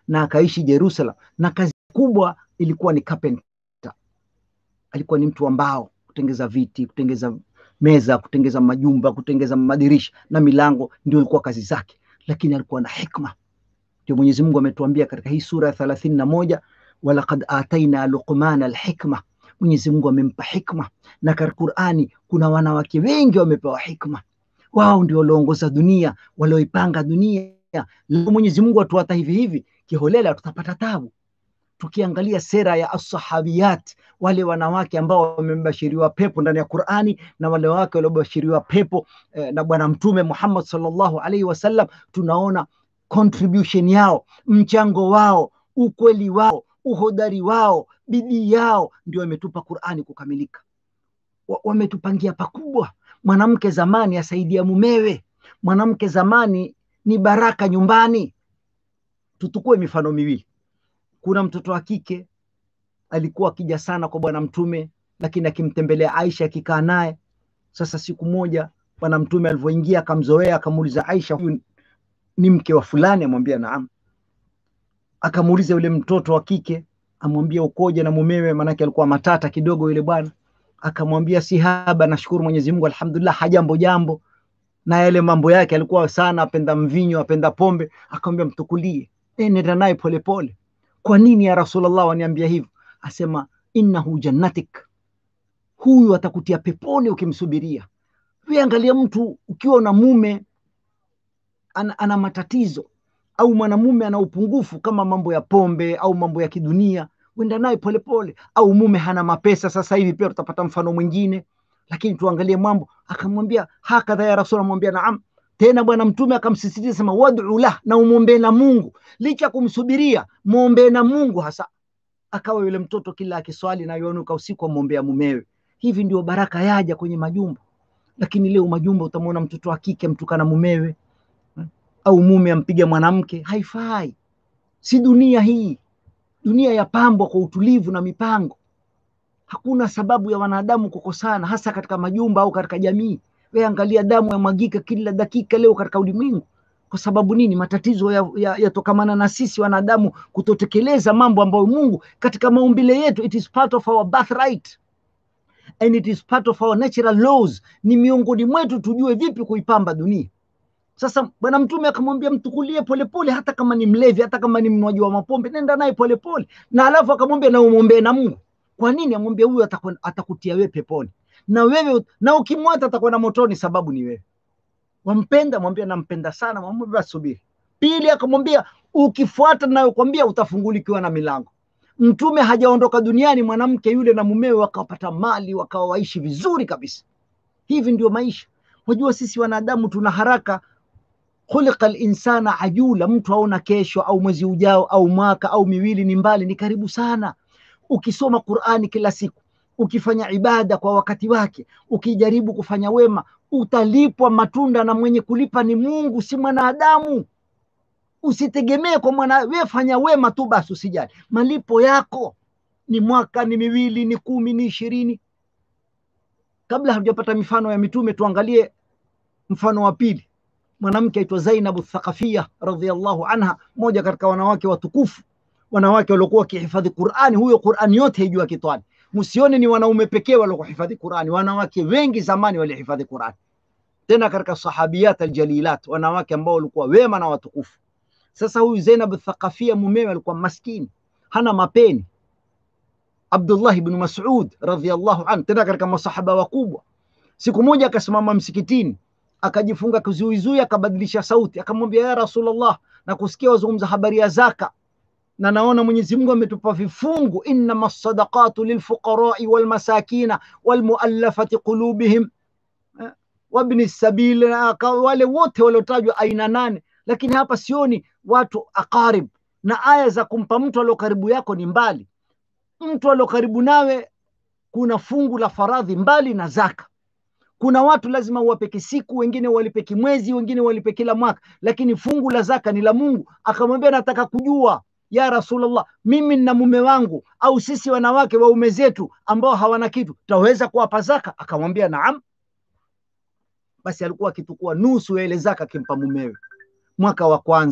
na akaishi Jerusalem, na kazi kubwa ilikuwa ni carpenter. Alikuwa ni mtu wa mbao, kutengeza viti, kutengeza meza, kutengeza majumba, kutengeza madirisha na milango, ndio ilikuwa kazi zake. Lakini alikuwa na hikma. Ndio Mwenyezi Mungu ametuambia katika hii sura ya 31, walaqad ataina Luqmana alhikma. Mwenyezi Mungu amempa hikma, na katika Qur'ani kuna wanawake wengi wamepewa hikma. Wao ndio walioongoza dunia, walioipanga dunia. Leo Mwenyezi Mungu atuata hivi hivi kiholela, tutapata tabu. Tukiangalia sera ya as-sahabiyat, wale wanawake ambao wamebashiriwa pepo ndani ya Qur'ani na wale wake waliobashiriwa pepo na Bwana Mtume Muhammad sallallahu alaihi wasallam, tunaona contribution yao, mchango wao, ukweli wao, uhodari wao, bidii yao, ndio wametupa Qur'ani kukamilika. Wametupangia pakubwa. Mwanamke zamani asaidia mumewe, mwanamke zamani ni baraka nyumbani. Tutukue mifano miwili. Kuna mtoto wa kike alikuwa akija sana kwa Bwana Mtume, lakini akimtembelea Aisha, akikaa naye. Sasa siku moja Bwana Mtume alivyoingia akamzoea, akamuuliza Aisha, huyu ni mke wa fulani? Amwambia naam. Akamuuliza yule mtoto wa kike, amwambia ukoje na mumewe? Manake alikuwa matata kidogo yule bwana. Akamwambia si haba, nashukuru Mwenyezi Mungu, alhamdulillah, hajambo jambo. Na yale mambo yake alikuwa sana apenda mvinyo, apenda pombe. Akamwambia mtukulie, nenda naye polepole. Kwa nini ya Rasulullah waniambia hivyo? Asema innahu jannatik, huyu atakutia peponi ukimsubiria. Wewe angalia, mtu ukiwa na mume ana matatizo, au mwanamume ana upungufu kama mambo ya pombe au mambo ya kidunia, wenda naye polepole. Au mume hana mapesa, sasa hivi pia tutapata mfano mwingine, lakini tuangalie mambo. Akamwambia hakadha ya Rasul, amwambia naam. Tena Bwana Mtume akamsisitiza, sema wad'u lah, na umuombe na Mungu, licha kumsubiria muombe na Mungu hasa. Akawa yule mtoto kila akiswali na yuanuka usiku amuombea mumewe. Hivi ndio baraka yaja kwenye majumba. Lakini leo majumba utamwona mtoto wa kike mtukana mumewe, au mume ampiga mwanamke. Haifai. Si dunia hii. Dunia yapambwa kwa utulivu na mipango. Hakuna sababu ya wanadamu kukosana, hasa katika majumba au katika jamii. Wewe angalia damu yamwagika kila dakika leo katika ulimwengu. Kwa sababu nini? Matatizo yatokamana na sisi wanadamu kutotekeleza mambo ambayo Mungu katika maumbile yetu, it is part of our birthright and it is part of our natural laws. Ni miongoni mwetu tujue vipi kuipamba dunia. Sasa Bwana Mtume akamwambia mtukulie polepole, hata kama ni mlevi, hata kama ni mnywaji wa mapombe, nenda naye polepole. Na alafu akamwambia na umuombe na Mungu. Kwa nini? Amwambia huyu atakutia wewe peponi, na wewe na ukimwata atakwenda motoni, sababu ni wewe. Wampenda? Mwambie nampenda sana. Mwambie basi subiri. Pili akamwambia ukifuata ninayokuambia utafungulikiwa na milango. Mtume hajaondoka duniani, mwanamke yule na mumewe wakapata mali, wakawa waishi vizuri kabisa. Hivi ndio maisha. Wajua sisi wanadamu tuna haraka. Khuliqa al-insana ajula, mtu aona kesho au mwezi ujao au mwaka au miwili ni mbali, ni karibu sana. Ukisoma Qur'ani kila siku, ukifanya ibada kwa wakati wake, ukijaribu kufanya wema, utalipwa matunda, na mwenye kulipa ni Mungu, si mwanadamu. Usitegemee kwa wewe fanya wema tu basi usijali. Malipo yako ni mwaka, ni miwili, ni 10, ni 20. Kabla hatujapata mifano ya mitume, tuangalie mfano wa pili. Mwanamke aitwa Zainab al-Thaqafiyya radhiyallahu anha, moja katika wanawake watukufu, wanawake waliokuwa wakihifadhi Qur'ani. Huyo Qur'ani yote haijua kitwani. Msione ni wanaume pekee waliokuhifadhi Qur'ani, wanawake wengi zamani walihifadhi Qur'ani. Tena katika sahabiyat aljalilat, wanawake ambao walikuwa wema na watukufu. Sasa huyu Zainab al-Thaqafiyya mumewe alikuwa maskini, hana mapeni. Abdullah ibn Mas'ud radhiyallahu anhu, tena katika masahaba wakubwa. Siku moja akasimama msikitini, akajifunga kizuizui, akabadilisha sauti, akamwambia ya Rasulullah, na kusikia wazungumza habari ya zaka, na naona Mwenyezi Mungu ametupa vifungu, innama sadaqatu lilfuqara'i walmasakina walmuallafati qulubihim wabni sabil, wale wote waliotajwa aina 8. Lakini hapa sioni watu aqarib, na aya za kumpa mtu alio karibu yako ni mbali. Mtu alio karibu nawe kuna fungu la faradhi mbali na zaka. Kuna watu lazima uwape siku, wengine walipe mwezi, wengine walipe kila mwaka, lakini fungu la zaka ni la Mungu. Akamwambia nataka kujua ya Rasulullah, mimi na mume wangu au sisi wanawake waume zetu ambao hawana kitu, taweza kuwapa zaka? Akamwambia naam. Basi alikuwa akitukua nusu ya ile zaka kimpa mumewe. Mwaka wa kwanza,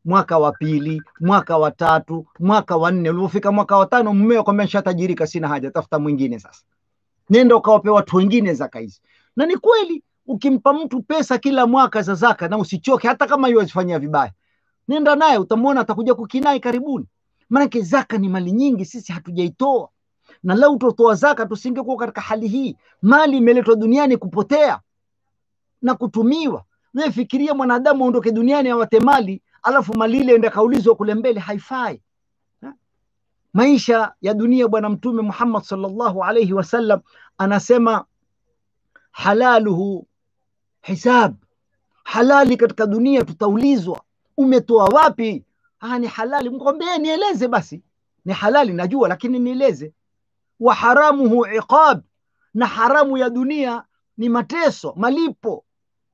mwaka wa pili, mwaka wa tatu, mwaka wa nne. Ulipofika mwaka wa tano, mmeo akwambia nishatajirika, sina haja, tafuta mwingine sasa. Nenda ukawape watu wengine zaka hizi. Na ni kweli, ukimpa mtu pesa kila mwaka za zaka na usichoke, hata kama yeye asifanyia vibaya, nenda naye, utamwona atakuja kukinai karibuni. Maana zaka ni mali nyingi, sisi hatujaitoa. Na lau tutoa zaka tusingekuwa katika hali hii. Mali imeletwa duniani kupotea na kutumiwa. Wewe fikiria mwanadamu aondoke duniani awate mali, alafu mali ile ende kaulizwa kule mbele, haifai. Maisha ya dunia, bwana Mtume Muhammad sallallahu alayhi wasallam anasema halaluhu hisab. Halali katika dunia tutaulizwa, umetoa wapi? Ni halali. Mkwambie nieleze basi. Ni halali najua, lakini nieleze. Wa haramuhu iqab. Na haramu ya dunia ni mateso, malipo.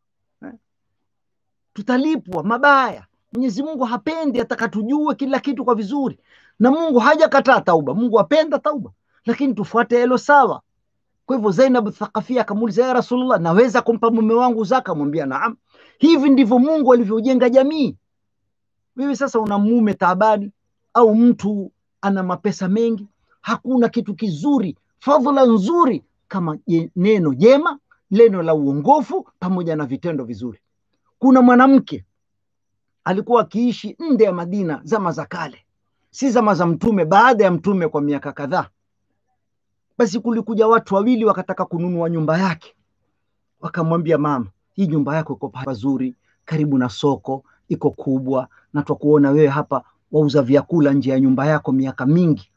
Tutalipwa mabaya. Mwenyezi Mungu hapendi, atakatujue kila kitu kwa vizuri. Na Mungu hajakataa tauba. Mungu apenda tauba, lakini tufuate hilo sawa. Kwa hivyo Zainab Thaqafia akamuuliza, ya Rasulullah, naweza kumpa mume wangu zaka? Mwambia naam. Hivi ndivyo Mungu alivyojenga jamii. Wewe sasa una mume taabani, au mtu ana mapesa mengi, hakuna kitu kizuri, fadhila nzuri kama neno jema, neno la uongofu pamoja na vitendo vizuri. Kuna mwanamke alikuwa akiishi nje ya Madina zama za kale, si zama za Mtume, baada ya Mtume kwa miaka kadhaa. Basi kulikuja watu wawili wakataka kununua nyumba yake. Wakamwambia, mama, hii nyumba yako iko pazuri, karibu na soko, iko kubwa, na tutakuona wewe hapa wauza vyakula nje ya nyumba yako miaka mingi.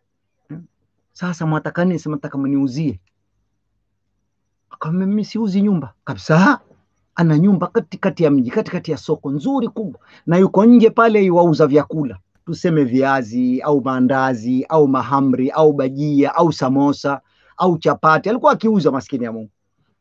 Sasa mwataka nini? Sema nataka mniuzie. Akamwambia, mimi siuzi nyumba kabisa. Ana nyumba katikati ya mji, katikati ya soko nzuri kubwa, na yuko nje pale wauza vyakula, tuseme viazi au maandazi au mahamri au bajia au samosa au chapati. Alikuwa akiuza, maskini ya Mungu.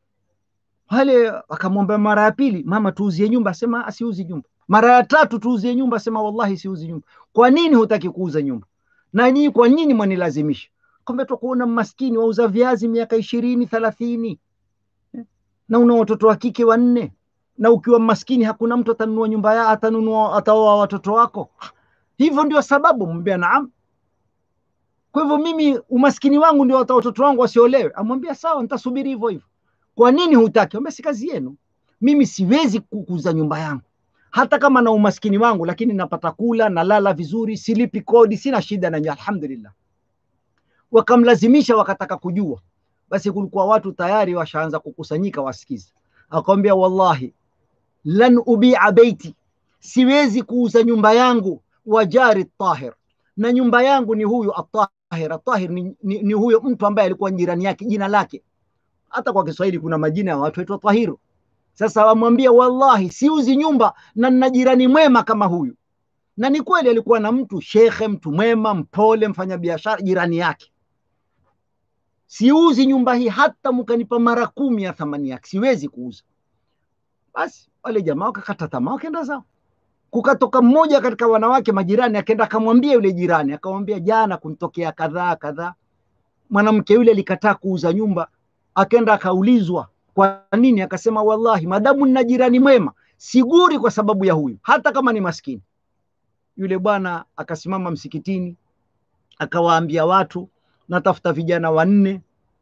Wale akamwambia mara ya pili, mama, tuuzie nyumba. Asema asiuzi nyumba. Mara ya tatu, tuuzie nyumba. Asema wallahi siuzi nyumba. Kwa nini hutaki kuuza nyumba? Na nyinyi kwa nini mwanilazimisha? Kumbe tukuona maskini wauza viazi miaka 20, 30. Na una watoto wa kike 4. Na ukiwa maskini hakuna mtu atanunua nyumba yako, ataoa watoto wako. Hivyo ndio sababu? Mwambia naam. Kwa hivyo mimi umaskini wangu ndio watoto wangu wasiolewe? Amwambia sawa, nitasubiri hivyo hivyo. Kwa nini hutaki? Mwambia si kazi yenu. Mimi siwezi kuuza nyumba yangu. Hata kama na umaskini wangu, lakini napata kula, nalala vizuri, silipi kodi, sina shida na alhamdulillah. Wakamlazimisha, wakataka kujua. Basi kulikuwa watu tayari washaanza kukusanyika wasikize. Akamwambia, wallahi lan ubi'a baiti, siwezi kuuza nyumba yangu, wajari tahir, na nyumba yangu ni huyu at-tahir. At-tahir ni huyo mtu ambaye alikuwa jirani yake, jina lake. Hata kwa Kiswahili kuna majina ya watu waitwa Tahiru. Sasa wamwambia, wallahi siuzi nyumba na nina jirani mwema kama huyu. Na ni kweli alikuwa na mtu shekhe, mtu mwema, mpole, mfanya biashara, jirani yake. Siuzi nyumba hii hata mkanipa mara 10 ya thamani yake, siwezi kuuza. Basi wale jamaa wakakata tamaa, wakaenda zao. Kukatoka mmoja katika wanawake majirani, akaenda akamwambia yule jirani, akamwambia, jana kunitokea kadhaa kadhaa. Mwanamke yule alikataa kuuza nyumba. Akaenda akaulizwa kwa nini, akasema, wallahi madamu nina jirani mwema siguri kwa sababu ya huyu, hata kama ni maskini. Yule bwana akasimama msikitini, akawaambia watu, natafuta vijana 4,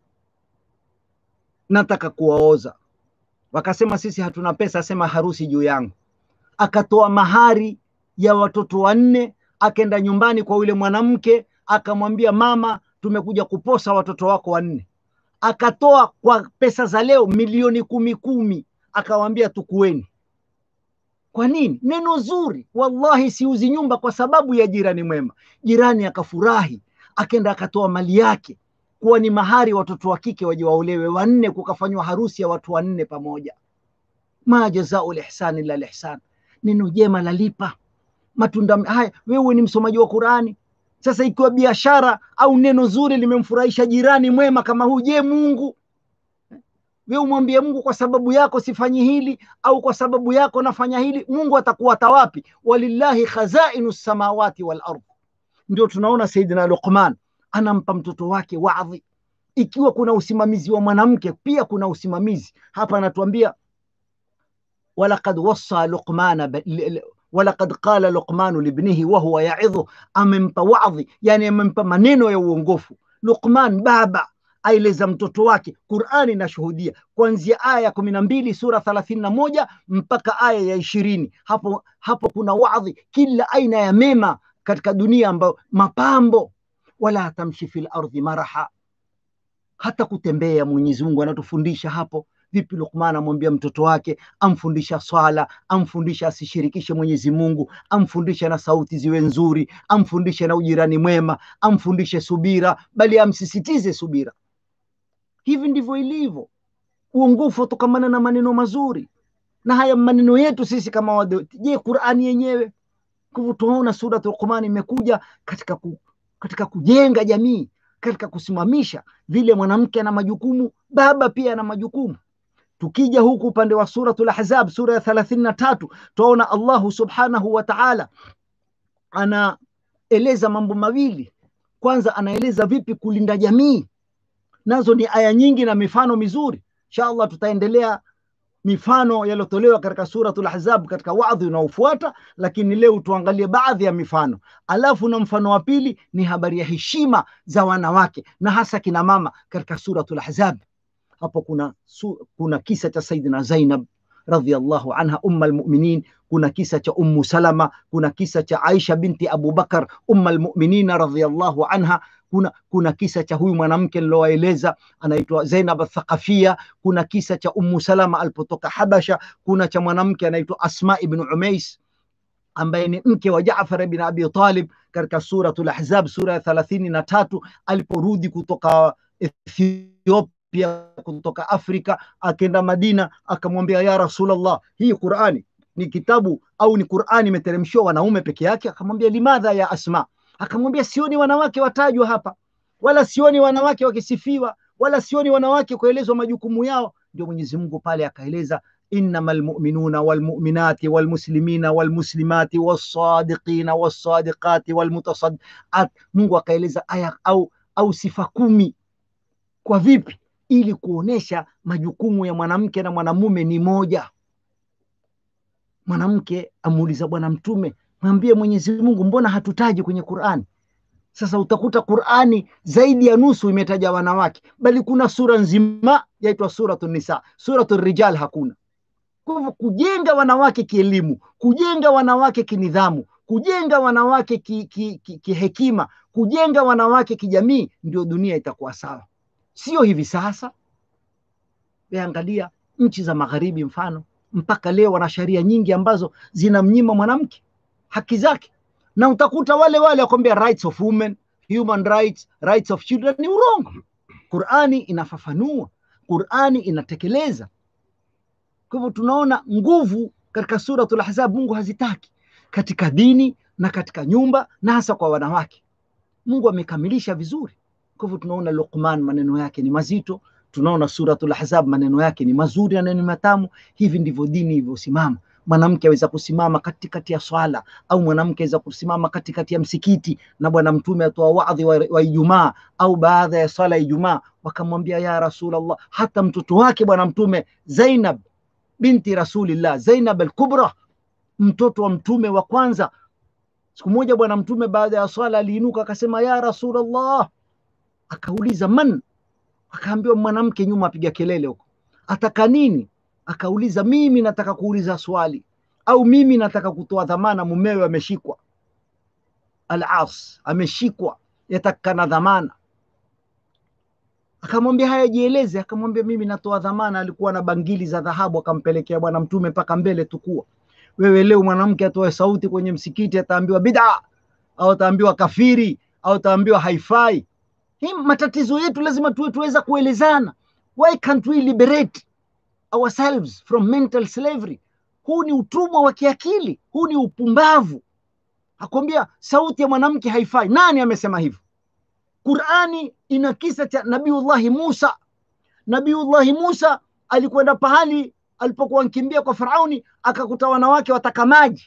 nataka kuwaoza. Wakasema sisi hatuna pesa. Asema harusi juu yangu. Akatoa mahari ya watoto 4, akaenda nyumbani kwa yule mwanamke, akamwambia, mama, tumekuja kuposa watoto wako 4. Akatoa kwa pesa za leo milioni 10, akawaambia tukueni. Kwa nini? Neno zuri. Wallahi siuzi nyumba kwa sababu ya jirani mwema. Jirani akafurahi, akaenda akatoa mali yake kuwa ni mahari watoto wa kike waje waolewe 4, kukafanywa harusi ya watu 4 pamoja. Ma jazaa'ul ihsani illa al-ihsan. Neno jema lalipa. Matunda haya. Wewe ni msomaji wa Qur'ani. Sasa ikiwa biashara au neno zuri limemfurahisha jirani mwema kama huyu, je, Mungu? Wewe umwambie Mungu, kwa sababu yako sifanyi hili, au kwa sababu yako nafanya hili, Mungu atakuata wapi? Walillahi khazainus samawati wal ardh. Ndio tunaona Saidina Luqman anampa mtoto wake waadhi. Ikiwa kuna usimamizi wa mwanamke, pia kuna usimamizi. Hapa anatuambia walaqad wassa Luqman walaqad qala Luqmanu libnihi wa huwa ya'idhu, amempa wadhi, yani amempa maneno ya uongofu. Luqman baba aeleza mtoto wake. Qur'ani inashuhudia kuanzia aya ya 12 sura 31 mpaka aya ya 20. Hapo kuna wadhi kila aina ya mema katika dunia, ambayo mapambo. Wala tamshi fil ardhi maraha, hata kutembea Mwenyezi Mungu anatufundisha hapo. Vipi Luqman amwambia mtoto wake, amfundisha swala, amfundisha asishirikishe Mwenyezi Mungu, amfundisha na sauti ziwe nzuri, amfundishe na ujirani mwema, amfundishe subira, bali amsisitize subira. Hivi ndivyo ilivyo uongofu utokamana na maneno mazuri. Na haya maneno yetu sisi kama watu, je, Qur'ani yenyewe? Kwa hivyo tunaona sura Luqman imekuja katika kujenga jamii, katika kusimamisha vile mwanamke ana majukumu, baba pia ana majukumu. Tukija huku upande wa suratul Ahzab sura ya 33, tunaona Allahu subhanahu wa ta'ala anaeleza mambo mawili. Kwanza anaeleza vipi kulinda jamii, nazo ni aya nyingi na mifano mizuri. Inshallah tutaendelea mifano yaliyotolewa katika suratul Ahzab katika wadhi unaofuata, lakini leo tuangalie baadhi ya mifano. Alafu na mfano wa pili ni habari ya heshima za wanawake na hasa kina mama katika suratul Ahzab. Hapo kuna kisa cha Saidina Zainab radhiyallahu anha ummul mu'minin, kuna kisa cha Ummu Salama, kuna kisa cha Aisha binti Abu Bakar ummul mu'minin radhiyallahu anha, kuna kisa cha huyu mwanamke nilowaeleza anaitwa Zainab al-Thaqafiyya, kuna kisa cha Ummu Salama alipotoka Habasha, kuna cha mwanamke anaitwa Asma ibn Umais ambaye ni mke wa Jaafar ibn Abi Talib katika suratul Ahzab sura ya 33, aliporudi kutoka Ethiopia, kutoka Afrika akaenda Madina, akamwambia ya Rasulullah, hii Qur'ani ni kitabu au ni Qur'ani imeteremshwa wanaume peke yake? Akamwambia limadha ya Asma? Akamwambia sioni wanawake watajwa hapa, wala sioni wanawake wakisifiwa, wala sioni wanawake kuelezwa majukumu yao. Ndio Mwenyezi Mungu pale akaeleza innamal mu'minuna wal mu'minati wal muslimina wal muslimati was sadiqina was sadiqati wal mutasaddiqat. Mungu akaeleza aya au sifa 10. Kwa vipi? Ili kuonesha majukumu ya mwanamke na mwanamume ni moja. Mwanamke amuuliza Bwana Mtume, mwambie Mwenyezi Mungu, mbona hatutaji kwenye Qur'ani? Sasa utakuta Qur'ani zaidi ya nusu imetaja wanawake, bali kuna sura nzima yaitwa suratul Nisa, suratul Rijal hakuna. Kwa hivyo kujenga wanawake kielimu, kujenga wanawake kinidhamu, kujenga wanawake kihekima, kujenga wanawake kijamii, ndio dunia itakuwa sawa. Sio hivi sasa. Angalia nchi za magharibi mfano, mpaka leo wana sheria nyingi ambazo zinamnyima mwanamke haki zake, na utakuta wale wakwambia rights of women, human rights, rights of children. Ni urongo. Qur'ani inafafanua, Qur'ani inatekeleza. Kwa hivyo tunaona nguvu katika suratul Ahzab Mungu hazitaki katika dini na katika nyumba na hasa kwa wanawake. Mungu amekamilisha vizuri. Kwa hivyo tunaona Luqman maneno yake ni mazito, tunaona suratul Ahzab maneno yake ni mazuri na ni matamu. Hivi ndivyo dini ilivyosimama. Mwanamke aweza kusimama katikati ya swala, au mwanamke aweza kusimama katikati ya msikiti, na Bwana Mtume atoa wadhi wa Ijumaa au baada ya swala ya Ijumaa, wakamwambia ya Rasulullah. Hata mtoto wake Bwana Mtume Zainab binti Rasulillah, Zainab al-Kubra, mtoto wa Mtume wa kwanza, siku moja Bwana Mtume baada ya swala aliinuka akasema ya Rasulullah. Akauliza man? Akaambiwa mwanamke nyuma apiga kelele huko, ataka nini? Akauliza mimi nataka kuuliza swali, au mimi nataka kutoa dhamana, mumewe ameshikwa, Al-As ameshikwa, yatakana dhamana. Akamwambia haya, jieleze. Akamwambia mimi natoa dhamana. Alikuwa na bangili za dhahabu, akampelekea Bwana Mtume mpaka mbele tukua. Wewe leo mwanamke atoe sauti kwenye msikiti ataambiwa bid'a, au ataambiwa kafiri, au ataambiwa haifai. Hii matatizo yetu lazima tuweza kuelezana. Why can't we liberate ourselves from mental slavery? Huu ni utumwa wa kiakili, huu ni upumbavu. Akwambia sauti ya mwanamke haifai. Nani amesema hivyo? Qur'ani ina kisa cha Nabiullahi Musa. Nabiullahi Musa alikwenda pahali alipokuwa anakimbia kwa Farauni, akakuta wanawake wataka maji.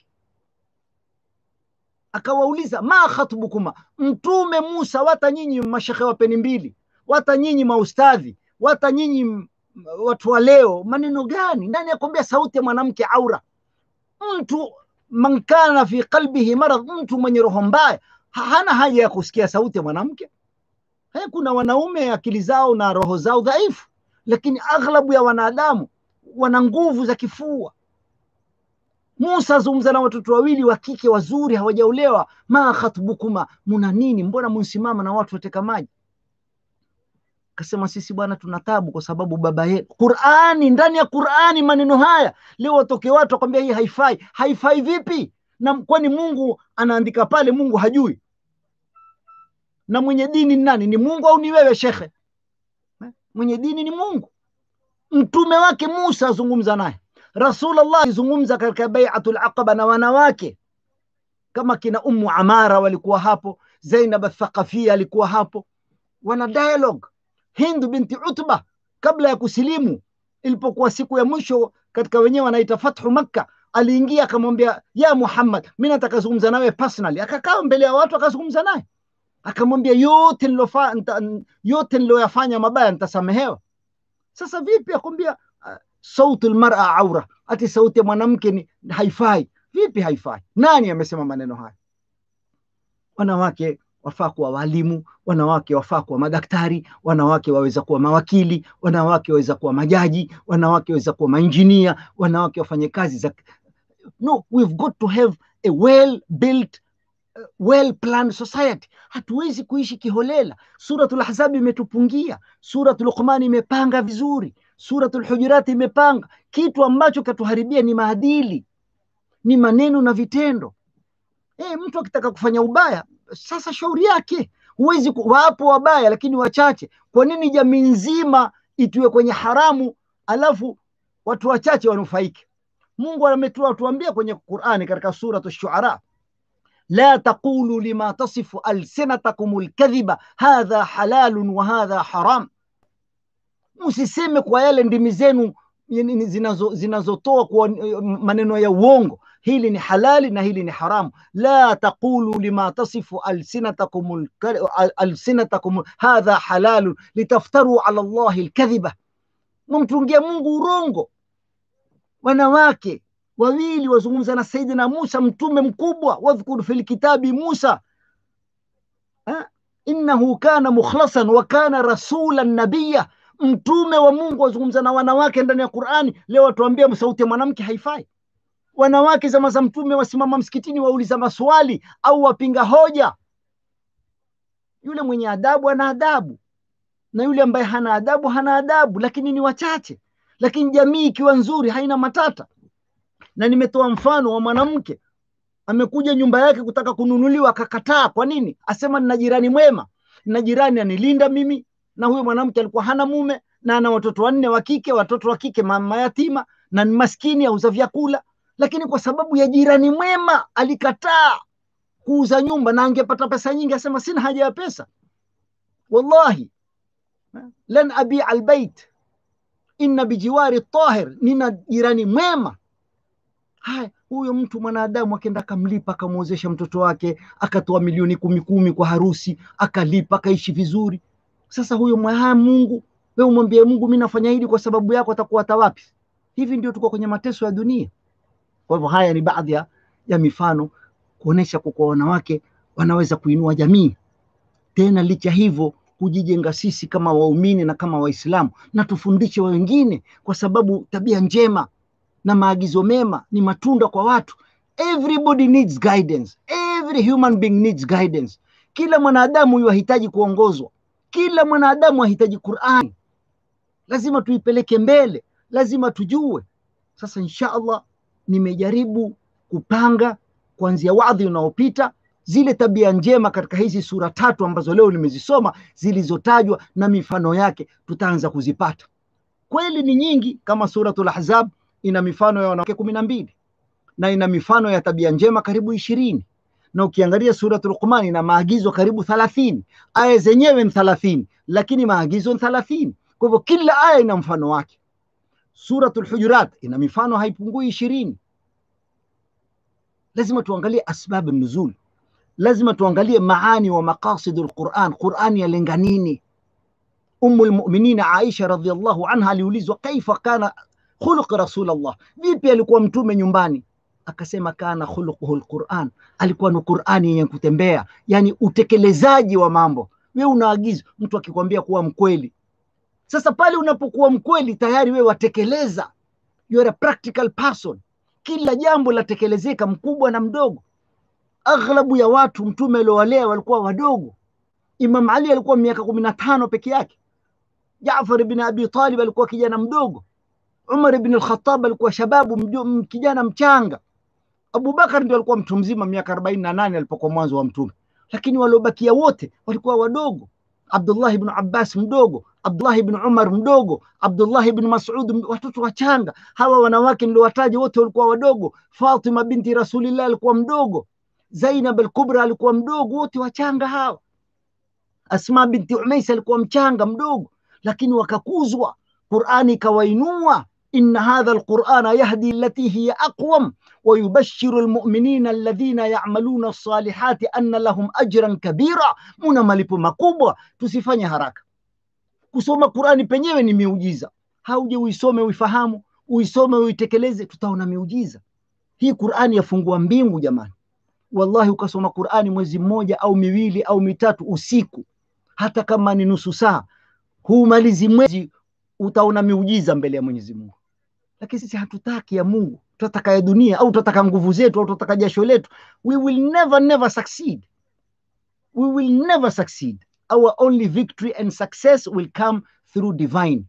Akawauliza ma khatbukuma, Mtume Musa, wata nyinyi mashekhe wa peni mbili, wata nyinyi maustadhi, wata nyinyi watu wa leo, maneno gani? Nani akwambia sauti ya mwanamke aura? Mtu man kana fi qalbihi marad, mtu mwenye roho mbaya hana haja ya kusikia sauti ya mwanamke. Kuna wanaume akili zao na roho zao dhaifu, lakini aghlabu ya wanadamu wana nguvu za kifua. Musa zungumza na watoto wawili wa kike wazuri hawajaolewa, ma khatbukuma, muna nini, mbona mnsimama na watu wateka maji? Kasema sisi bwana tuna taabu kwa sababu baba yetu. Qur'ani, ndani ya Qur'ani maneno haya. Leo watoke watu wakwambia hii haifai. Haifai vipi? Na kwani Mungu anaandika pale, Mungu hajui? Na mwenye dini ni nani? Ni Mungu au ni wewe shekhe? Mwenye dini ni Mungu. Mtume wake Musa azungumza naye, Rasulullah azungumza katika bai'atul aqaba na wanawake kama kina Ummu Amara walikuwa hapo, Zainab al-Thaqafiyya alikuwa hapo, wana dialogue. Hindu binti Utba kabla ya kusilimu, ilipokuwa siku ya mwisho katika wenyewe wanaita Fathu Makkah, aliingia akamwambia ya Muhammad, mimi nataka kuzungumza nawe personally. Akakaa mbele ya watu akazungumza naye, akamwambia yote niloyafanya mabaya nitasamehewa. Sasa vipi akwambia sautul mar'a aura, ati sauti ya mwanamke ni haifai? Vipi haifai? Nani amesema maneno haya? Wanawake wafaa kuwa walimu, wanawake wafaa kuwa madaktari, wanawake waweza kuwa mawakili, wanawake waweza kuwa majaji, wanawake waweza kuwa mainjinia, wanawake wafanye kazi za... No, we've got to have a well built, well planned society. Hatuwezi kuishi kiholela. Suratul Ahzab imetupungia, Suratul Luqman imepanga vizuri, Suratul Hujurat imepanga. Kitu ambacho katuharibia ni maadili, ni maneno na vitendo. Mtu akitaka kufanya ubaya sasa shauri yake. Huwezi wapo wabaya lakini wachache. Kwa nini jamii nzima itiwe kwenye haramu alafu watu wachache wanufaike? Mungu ametuambia kwenye Qur'ani katika Suratul Shu'ara, la taqulu lima tasifu alsinatakumul kadhiba hadha halalun wa hadha haram. Msiseme kwa yale ndimi zenu zinazotoa kwa maneno ya uongo, hili ni halali na hili ni haramu. La taqulu lima tasifu alsinatakum hadha halalun litaftaru ala Allahi alkadhiba, mumtungia Mungu urongo. Wanawake wawili wazungumza na Saidina Musa, mtume mkubwa, wadhkur fil kitabi Musa innahu kana mukhlasan wa kana rasulan nabiyya. Mtume wa Mungu wazungumza na wanawake ndani ya Qur'ani. Leo watuambia sauti ya mwanamke haifai. Wanawake zama za mtume wasimama msikitini wauliza maswali au wapinga hoja. Yule mwenye adabu ana adabu, na yule ambaye hana adabu hana adabu, lakini ni wachache. Lakini jamii ikiwa nzuri haina matata. Na nimetoa mfano wa mwanamke amekuja nyumba yake kutaka kununuliwa akakataa. Kwa nini? Asema nina jirani mwema, na jirani anilinda mimi. Na huyo mwanamke alikuwa hana mume na ana watoto wanne wa kike, watoto wa kike mama yatima, na ni maskini auza vyakula, lakini kwa sababu ya jirani mwema alikataa kuuza nyumba, na angepata pesa nyingi asema sina haja ya pesa. Wallahi lan abi albayt inna bijiwari tahir, nina jirani mwema. Hai, huyo mtu mwanadamu akaenda akamlipa, akamuozesha mtoto wake, akatoa milioni 10 kwa harusi, akalipa, akaishi vizuri. Sasa huyo Mungu, wewe umwambie Mungu mimi nafanya hili kwa sababu yako, atakuwa wapi? Hivi ndio tuko kwenye mateso ya dunia. Kwa hivyo haya ni baadhi ya mifano kuonesha kwa wanawake wanaweza kuinua jamii. Tena licha hivyo kujijenga sisi kama waumini na kama Waislamu, na tufundishe wengine, kwa sababu tabia njema na maagizo mema ni matunda kwa watu. Everybody needs guidance. Every human being needs guidance. Kila mwanadamu yuhitaji kuongozwa. Kila mwanadamu ahitaji Qur'an. Lazima tuipeleke mbele, lazima tujue. Sasa inshallah nimejaribu kupanga kuanzia wadhi unaopita zile tabia njema katika hizi sura 3 ambazo leo nimezisoma, zilizotajwa na mifano yake tutaanza kuzipata. Kweli ni nyingi, kama Suratul Ahzab ina mifano ya wanawake 12 na ina mifano ya tabia njema karibu 20. Na ukiangalia Suratul Luqman ina maagizo karibu 30. Aya zenyewe ni 30 lakini maagizo ni 30. Kwa hivyo kila aya ina mfano wake. Suratul Hujurat ina mifano haipungui 20. Lazima tuangalie asbab an-nuzul. Lazima tuangalie maani wa maqasidul Qur'an. Qur'an yalenga nini? Ummul mu'minin Aisha radhiyallahu anha aliulizwa kaifa kana khuluq Rasulullah, vipi alikuwa mtume nyumbani? akasema kana khuluquhu alquran, alikuwa ni Qur'ani yenye kutembea, yani utekelezaji wa mambo. Wewe unaagiza mtu akikwambia kuwa mkweli, sasa pale unapokuwa mkweli tayari wewe watekeleza, you are a practical person, kila jambo latekelezeka, mkubwa na mdogo. Aghlabu ya watu mtume aliowalea walikuwa wadogo. Imam Ali alikuwa miaka 15 peke yake, Jaafar ibn Abi Talib alikuwa kijana mdogo, Umar ibn al-Khattab alikuwa shababu, kijana mchanga, Abu Bakar ndio alikuwa mtu mzima miaka 48 alipokuwa mwanzo wa mtume, lakini waliobakia wote walikuwa wadogo. Abdullah ibn Abbas mdogo, Abdullah ibn Umar mdogo, Abdullah ibn Mas'ud, watoto wachanga. Hawa wanawake niliowataja wote walikuwa wadogo. Fatima binti Rasulillah alikuwa mdogo, Zainab al-Kubra alikuwa mdogo, wote wachanga hawa. Asma binti Umays alikuwa mchanga mdogo, lakini wakakuzwa, Qur'ani ikawainua. Inna hadha al-Qur'ana yahdi allati hiya aqwam wa yubashshiru al-mu'minina alladhina ya'maluna as-salihati anna lahum ajran kabira. Muna malipo makubwa. Tusifanye haraka. Kusoma Qur'ani penyewe ni miujiza. Hauje uisome uifahamu, uisome uitekeleze, tutaona miujiza. Hii Qur'ani yafungua mbingu jamani. Wallahi ukasoma Qur'ani mwezi mmoja au miwili au mitatu usiku, hata kama ni nusu saa, humalizi mwezi, utaona miujiza mbele ya Mwenyezi Mungu. Lakini sisi hatutaki ya Mungu, tunataka ya dunia, au tunataka nguvu zetu, au tunataka jasho letu. We will never succeed. We will never succeed. Our only victory and success will come through divine.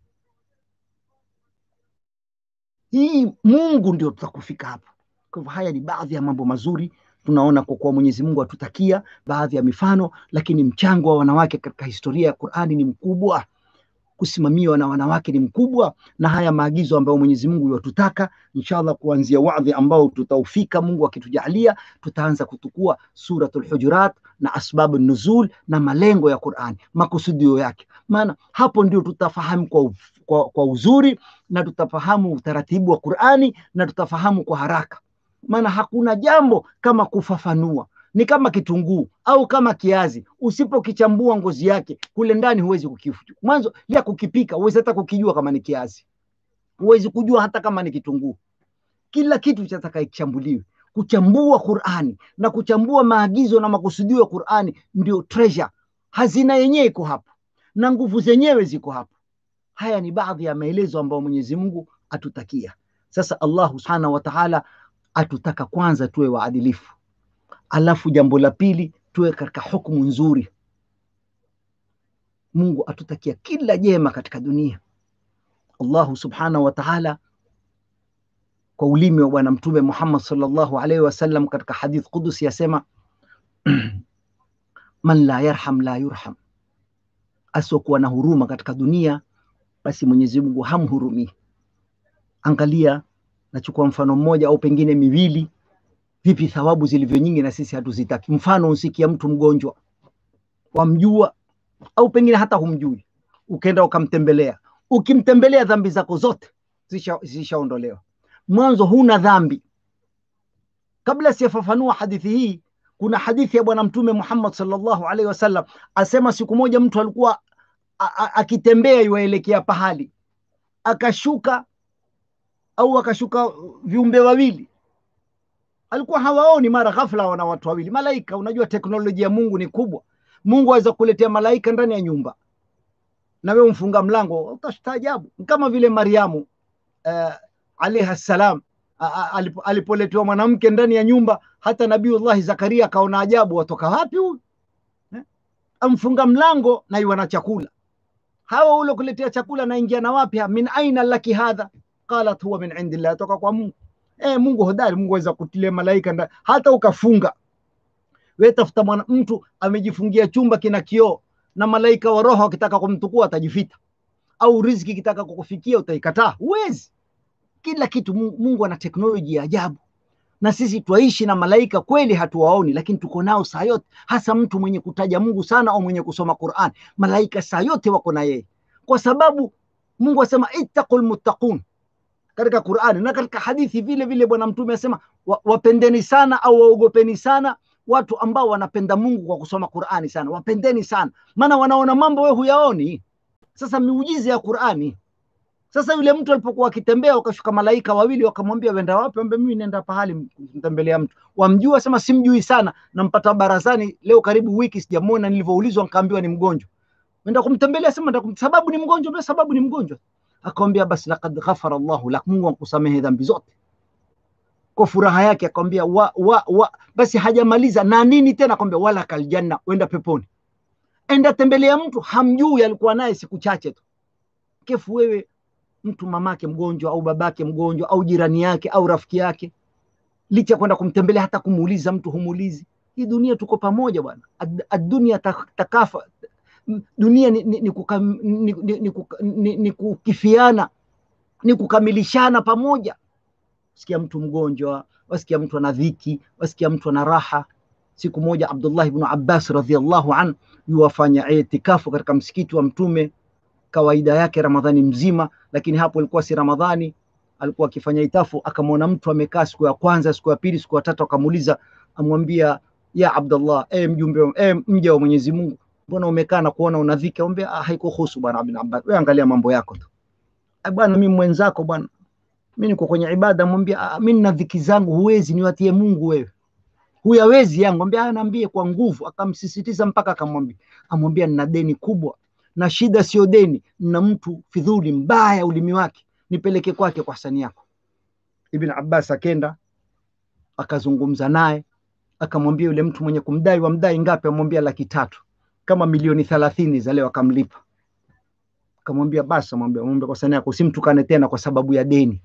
Hii Mungu ndio tutakufika hapa. Kwa hivyo haya ni baadhi ya mambo mazuri tunaona kwa kuwa Mwenyezi Mungu atutakia, baadhi ya mifano, lakini mchango wa wanawake katika historia ya Qur'ani ni mkubwa. Kusimamiwa na wanawake ni mkubwa, na haya maagizo ambayo Mwenyezi Mungu yatutaka, inshallah kuanzia wadhi ambao tutaufika, Mungu akitujalia, tutaanza kutukua suratul Hujurat na asbabun nuzul na malengo ya Qur'ani, makusudio yake. Maana hapo ndio tutafahamu kwa uzuri, na tutafahamu utaratibu wa Qur'ani, na tutafahamu kwa haraka. Maana hakuna jambo kama kufafanua. Ni kama kitunguu au kama kiazi, usipokichambua ngozi yake kule ndani huwezi kukifuta. Mwanzo ya kukipika huwezi hata kukijua kama ni kiazi, huwezi kujua hata kama ni kitunguu. Kila kitu chataka kichambuliwe. Kuchambua Qur'ani na kuchambua maagizo na makusudio ya Qur'ani ndio treasure. Hazina yenyewe iko hapo na nguvu zenyewe ziko hapo. Haya ni baadhi ya maelezo ambayo Mwenyezi Mungu atutakia. Sasa Allah Subhanahu wa Ta'ala atutaka kwanza tuwe waadilifu, alafu jambo la pili tuwe katika hukumu nzuri. Mungu atutakia kila jema katika dunia. Allah Subhanahu wa Ta'ala kwa ulimi wa Bwana Mtume Muhammad sallallahu alaihi wasallam katika hadith Qudusi yasema man la yarham la yurham, asokuwa na huruma katika dunia basi Mwenyezi Mungu hamhurumii. Angalia, nachukua mfano mmoja au pengine miwili, vipi thawabu zilivyo nyingi na sisi hatuzitaki. Mfano, usikia mtu mgonjwa, wamjua au pengine hata humjui, ukenda ukamtembelea, ukimtembelea dhambi zako zote zishaondolewa. Mwanzo huna dhambi. Kabla siyafafanua hadithi hii, kuna hadithi ya Bwana Mtume Muhammad sallallahu alaihi wasallam asema siku moja mtu alikuwa akitembea yuaelekea pahali, akashuka viumbe wawili. Alikuwa hawaoni, mara ghafla wana watu wawili, malaika. Unajua teknolojia ya Mungu ni kubwa. Mungu aweza kuletea malaika ndani ya nyumba na wewe umfunga mlango, utastaajabu. Kama vile Mariamu alayha salam alipoletewa mwanamke ndani ya nyumba, hata Nabiiullah Zakaria akaona ajabu, watoka wapi huyu? Amfunga mlango na yuana chakula. Hawa ule kuletea chakula na ingia na wapi? Min aina laki hadha? Qalat huwa min indillah, toka kwa Mungu. Mungu hodari, Mungu aweza kutilia malaika ndani hata ukafunga. Wewe tafuta mtu amejifungia chumba kina kioo, na malaika wa roho akitaka kumtukua atajifita, au riziki kitaka kukufikia utaikataa, huwezi. Kila kitu Mungu ana teknolojia ya ajabu, na sisi tuishi na malaika kweli hatuwaoni, lakini tuko nao saa yote. Hasa mtu mwenye kutaja Mungu sana au mwenye kusoma Qur'an, malaika saa yote wako na yeye, kwa sababu Mungu asema ittaqul muttaqun katika Qur'an, na katika hadithi vile vile Bwana Mtume asema wapendeni sana au waogopeni sana watu ambao wanapenda Mungu kwa kusoma Qur'ani sana. Wapendeni sana, maana wanaona mambo wewe huyaoni. Sasa miujiza ya Qur'ani, Sasa yule mtu alipokuwa akitembea wakashuka malaika wawili wakamwambia wenda wapi? Ambe mimi nenda pahali mtembelea mtu. Wamjua? Sema simjui sana, nampata barazani leo karibu wiki sijamuona, nilivyoulizwa nikaambiwa ni mgonjwa. Nenda kumtembelea, sema nenda sababu ni mgonjwa, basi sababu ni mgonjwa. Akamwambia basi laqad ghafara Allahu lak, Mungu akusamehe dhambi zote. Kwa furaha yake akamwambia basi hajamaliza na nini tena, akamwambia wala kal janna, wenda peponi. Enda tembelea mtu hamjui, alikuwa naye siku chache tu. Kefu wewe mtu mamake mgonjwa au babake mgonjwa au jirani yake au rafiki yake, licha kwenda kumtembelea hata kumuuliza mtu humuulizi. Hii dunia tuko pamoja bwana. Dunia takafa, dunia ni kukifiana, ni kukamilishana pamoja. Wasikia mtu mgonjwa, wasikia mtu ana dhiki, wasikia mtu ana raha. Siku moja Abdullah ibn Abbas radhiallahu an yuwafanya itikafu katika msikiti wa Mtume, kawaida yake Ramadhani mzima, lakini hapo ilikuwa si Ramadhani, alikuwa akifanya itafu. Akamwona mtu amekaa siku ya kwanza, siku ya pili, siku ya tatu, akamuuliza, amwambia ya Abdullah, mjumbe, mja wa Mwenyezi Mungu, mbona umekaa na kuona una dhiki? Amwambia haikuhusu bwana Ibn Abbas, wewe angalia mambo yako tu. Bwana mimi mwenzako bwana, mimi niko kwenye ibada. Amwambia mimi na dhiki zangu, huwezi niwatie Mungu wewe? Huyawezi yangu? Amwambia naambie kwa nguvu. Akamsisitiza mpaka amwambia nina deni kubwa, na shida sio deni, na mtu fidhuli mbaya ulimi wake, nipeleke kwake kwa hasani yako. Ibn Abbas akenda akazungumza naye, akamwambia yule mtu mwenye kumdai, wamdai ngapi? Amwambia 300,000, kama milioni 30 za leo akamlipa. Akamwambia basi, amwambia kwa hasani yako usimtukane tena kwa sababu ya deni.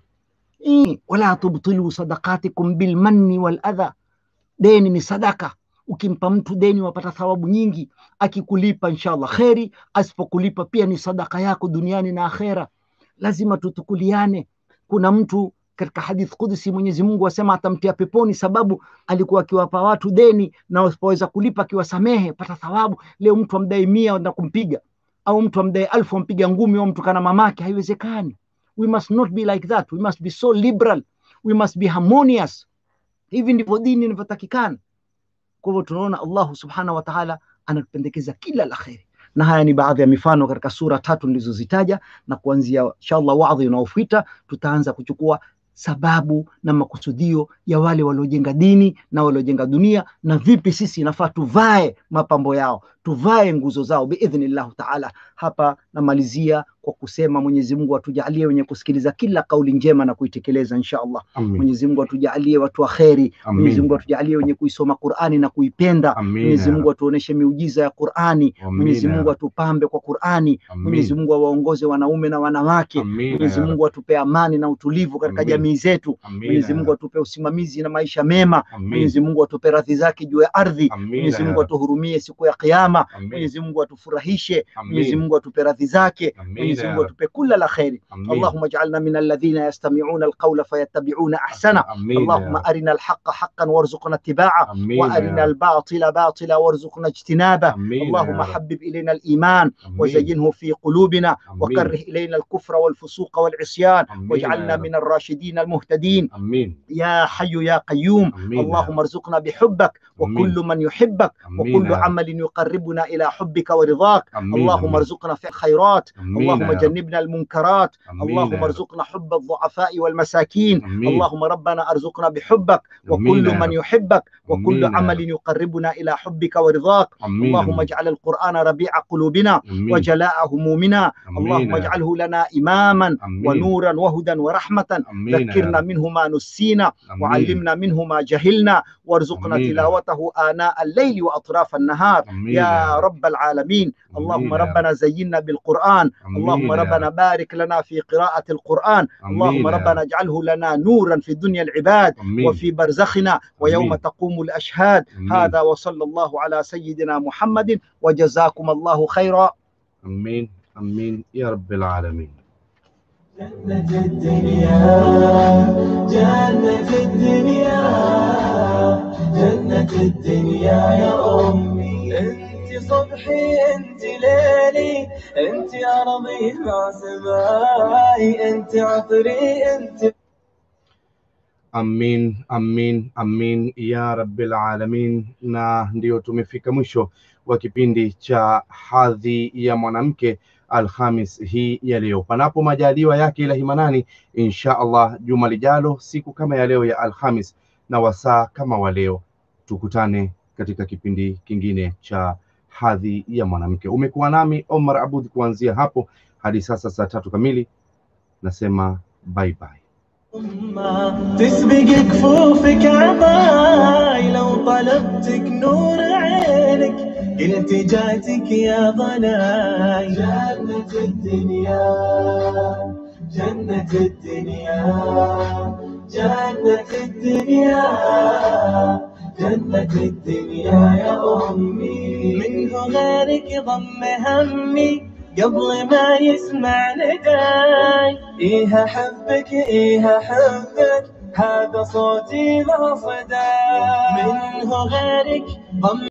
Wala tubtilu sadaqatikum bil manni wal adha. Deni ni sadaka. Ukimpa mtu deni wapata thawabu nyingi, akikulipa inshallah kheri, asipokulipa pia ni sadaka yako duniani na akhera. Lazima tutukuliane. Kuna mtu katika hadith qudsi Mwenyezi Mungu asema atamtia peponi sababu alikuwa akiwapa watu deni, na wasipoweza kulipa akiwasamehe pata thawabu. Leo mtu amdai 100 na kumpiga, au mtu amdai 1000 ampiga ngumi, au mtukana mamake, haiwezekani. We must not be like that. We must be so liberal. We must be harmonious. Hivi ndivyo dini inavyotakikana. Kwa hivyo tunaona Allah subhanahu wa ta'ala anatupendekeza kila la kheri, na haya ni baadhi ya mifano katika sura 3 nilizozitaja, na kuanzia inshallah wadhi unaofuata tutaanza kuchukua sababu na makusudio ya wale waliojenga dini na waliojenga dunia, na vipi sisi inafaa tuvae mapambo yao, tuvae nguzo zao biidhnillah ta'ala. Hapa namalizia kwa kusema Mwenyezi Mungu atujalie wenye kusikiliza kila kauli njema na kuitekeleza inshallah. Mwenyezi Mungu atujalie watu wa kheri. Mwenyezi Mungu atujalie wenye kuisoma Qur'ani na kuipenda. Mwenyezi Mungu atuoneshe miujiza ya Qur'ani. Mwenyezi Mungu atupambe kwa Qur'ani. Mwenyezi Mungu awaongoze wanaume na wanawake. Mwenyezi Mungu atupe amani na utulivu katika jamii zetu. Mwenyezi Mungu atupe usimamizi na maisha mema. Mwenyezi Mungu atupe radhi zake juu ya ardhi. Mwenyezi Mungu atuhurumie siku ya kiyama. Mwenyezi Mungu atufurahishe. Mwenyezi Mungu atupe radhi zake. Mwenyezi Mungu atupe kila la kheri. Allahumma ij'alna min alladhina yastami'una alqawla fayattabi'una ahsana. Allahumma arina alhaqqa haqqan warzuqna ittiba'a, wa arina albatila batila warzuqna ijtinaba. Allahumma habbib ilayna aliman وزينه في قلوبنا وكره إلينا الكفر والفسوق والعصيان واجعلنا من الراشدين المهتدين. يا حي يا قيوم. اللهم ارزقنا بحبك وكل من يحبك وكل عمل يقربنا إلى حبك ورضاك. اللهم ارزقنا في الخيرات. اللهم جنبنا المنكرات. اللهم ارزقنا حب الضعفاء والمساكين. اللهم ربنا ارزقنا بحبك وكل من يحبك وكل عمل يقربنا إلى حبك ورضاك. اللهم اجعل القرآن ربيع قلوبنا وجلاء همومنا. اللهم اجعله لنا إماما ونورا وهدى ورحمة. ذكرنا منه ما نسينا وعلمنا منه ما جهلنا وارزقنا تلاوته آناء الليل وأطراف النهار يا رب العالمين. اللهم ربنا زينا بالقرآن. اللهم ربنا بارك لنا في قراءة القرآن. اللهم ربنا اجعله لنا نورا في الدنيا العباد وفي برزخنا ويوم تقوم الأشهاد. هذا وصلى الله على سيدنا محمد وجزاكم الله خيرا. أمين أمين يا رب العالمين. جنة الدنيا جنة الدنيا جنة الدنيا يا أمي. أنت صبحي أنت ليلي أنت أرضي مع سماي أنت عطري أنت. Amin, amin, amin ya rabbil alamin. Na ndio tumefika mwisho wa kipindi cha Hadhi ya Mwanamke Alhamis hii ya leo, panapo majaliwa yake Ilahi Manani, insha Allah juma lijalo, siku kama ya leo ya Alhamis na wasaa kama wa leo, tukutane katika kipindi kingine cha Hadhi ya Mwanamke. Umekuwa nami Omar Abud kuanzia hapo hadi sasa saa 3 kamili. Nasema bye bye. تسبق كفوفك عطاي لو طلبتك نور عينك قلت جاتك يا ضناي. جنة الدنيا جنة الدنيا جنة الدنيا جنة الدنيا يا أمي. منه غيرك ضم همي قبل ما يسمع نداي. إيه أحبك إيه أحبك هذا صوتي لا صداي. منه غيرك ضم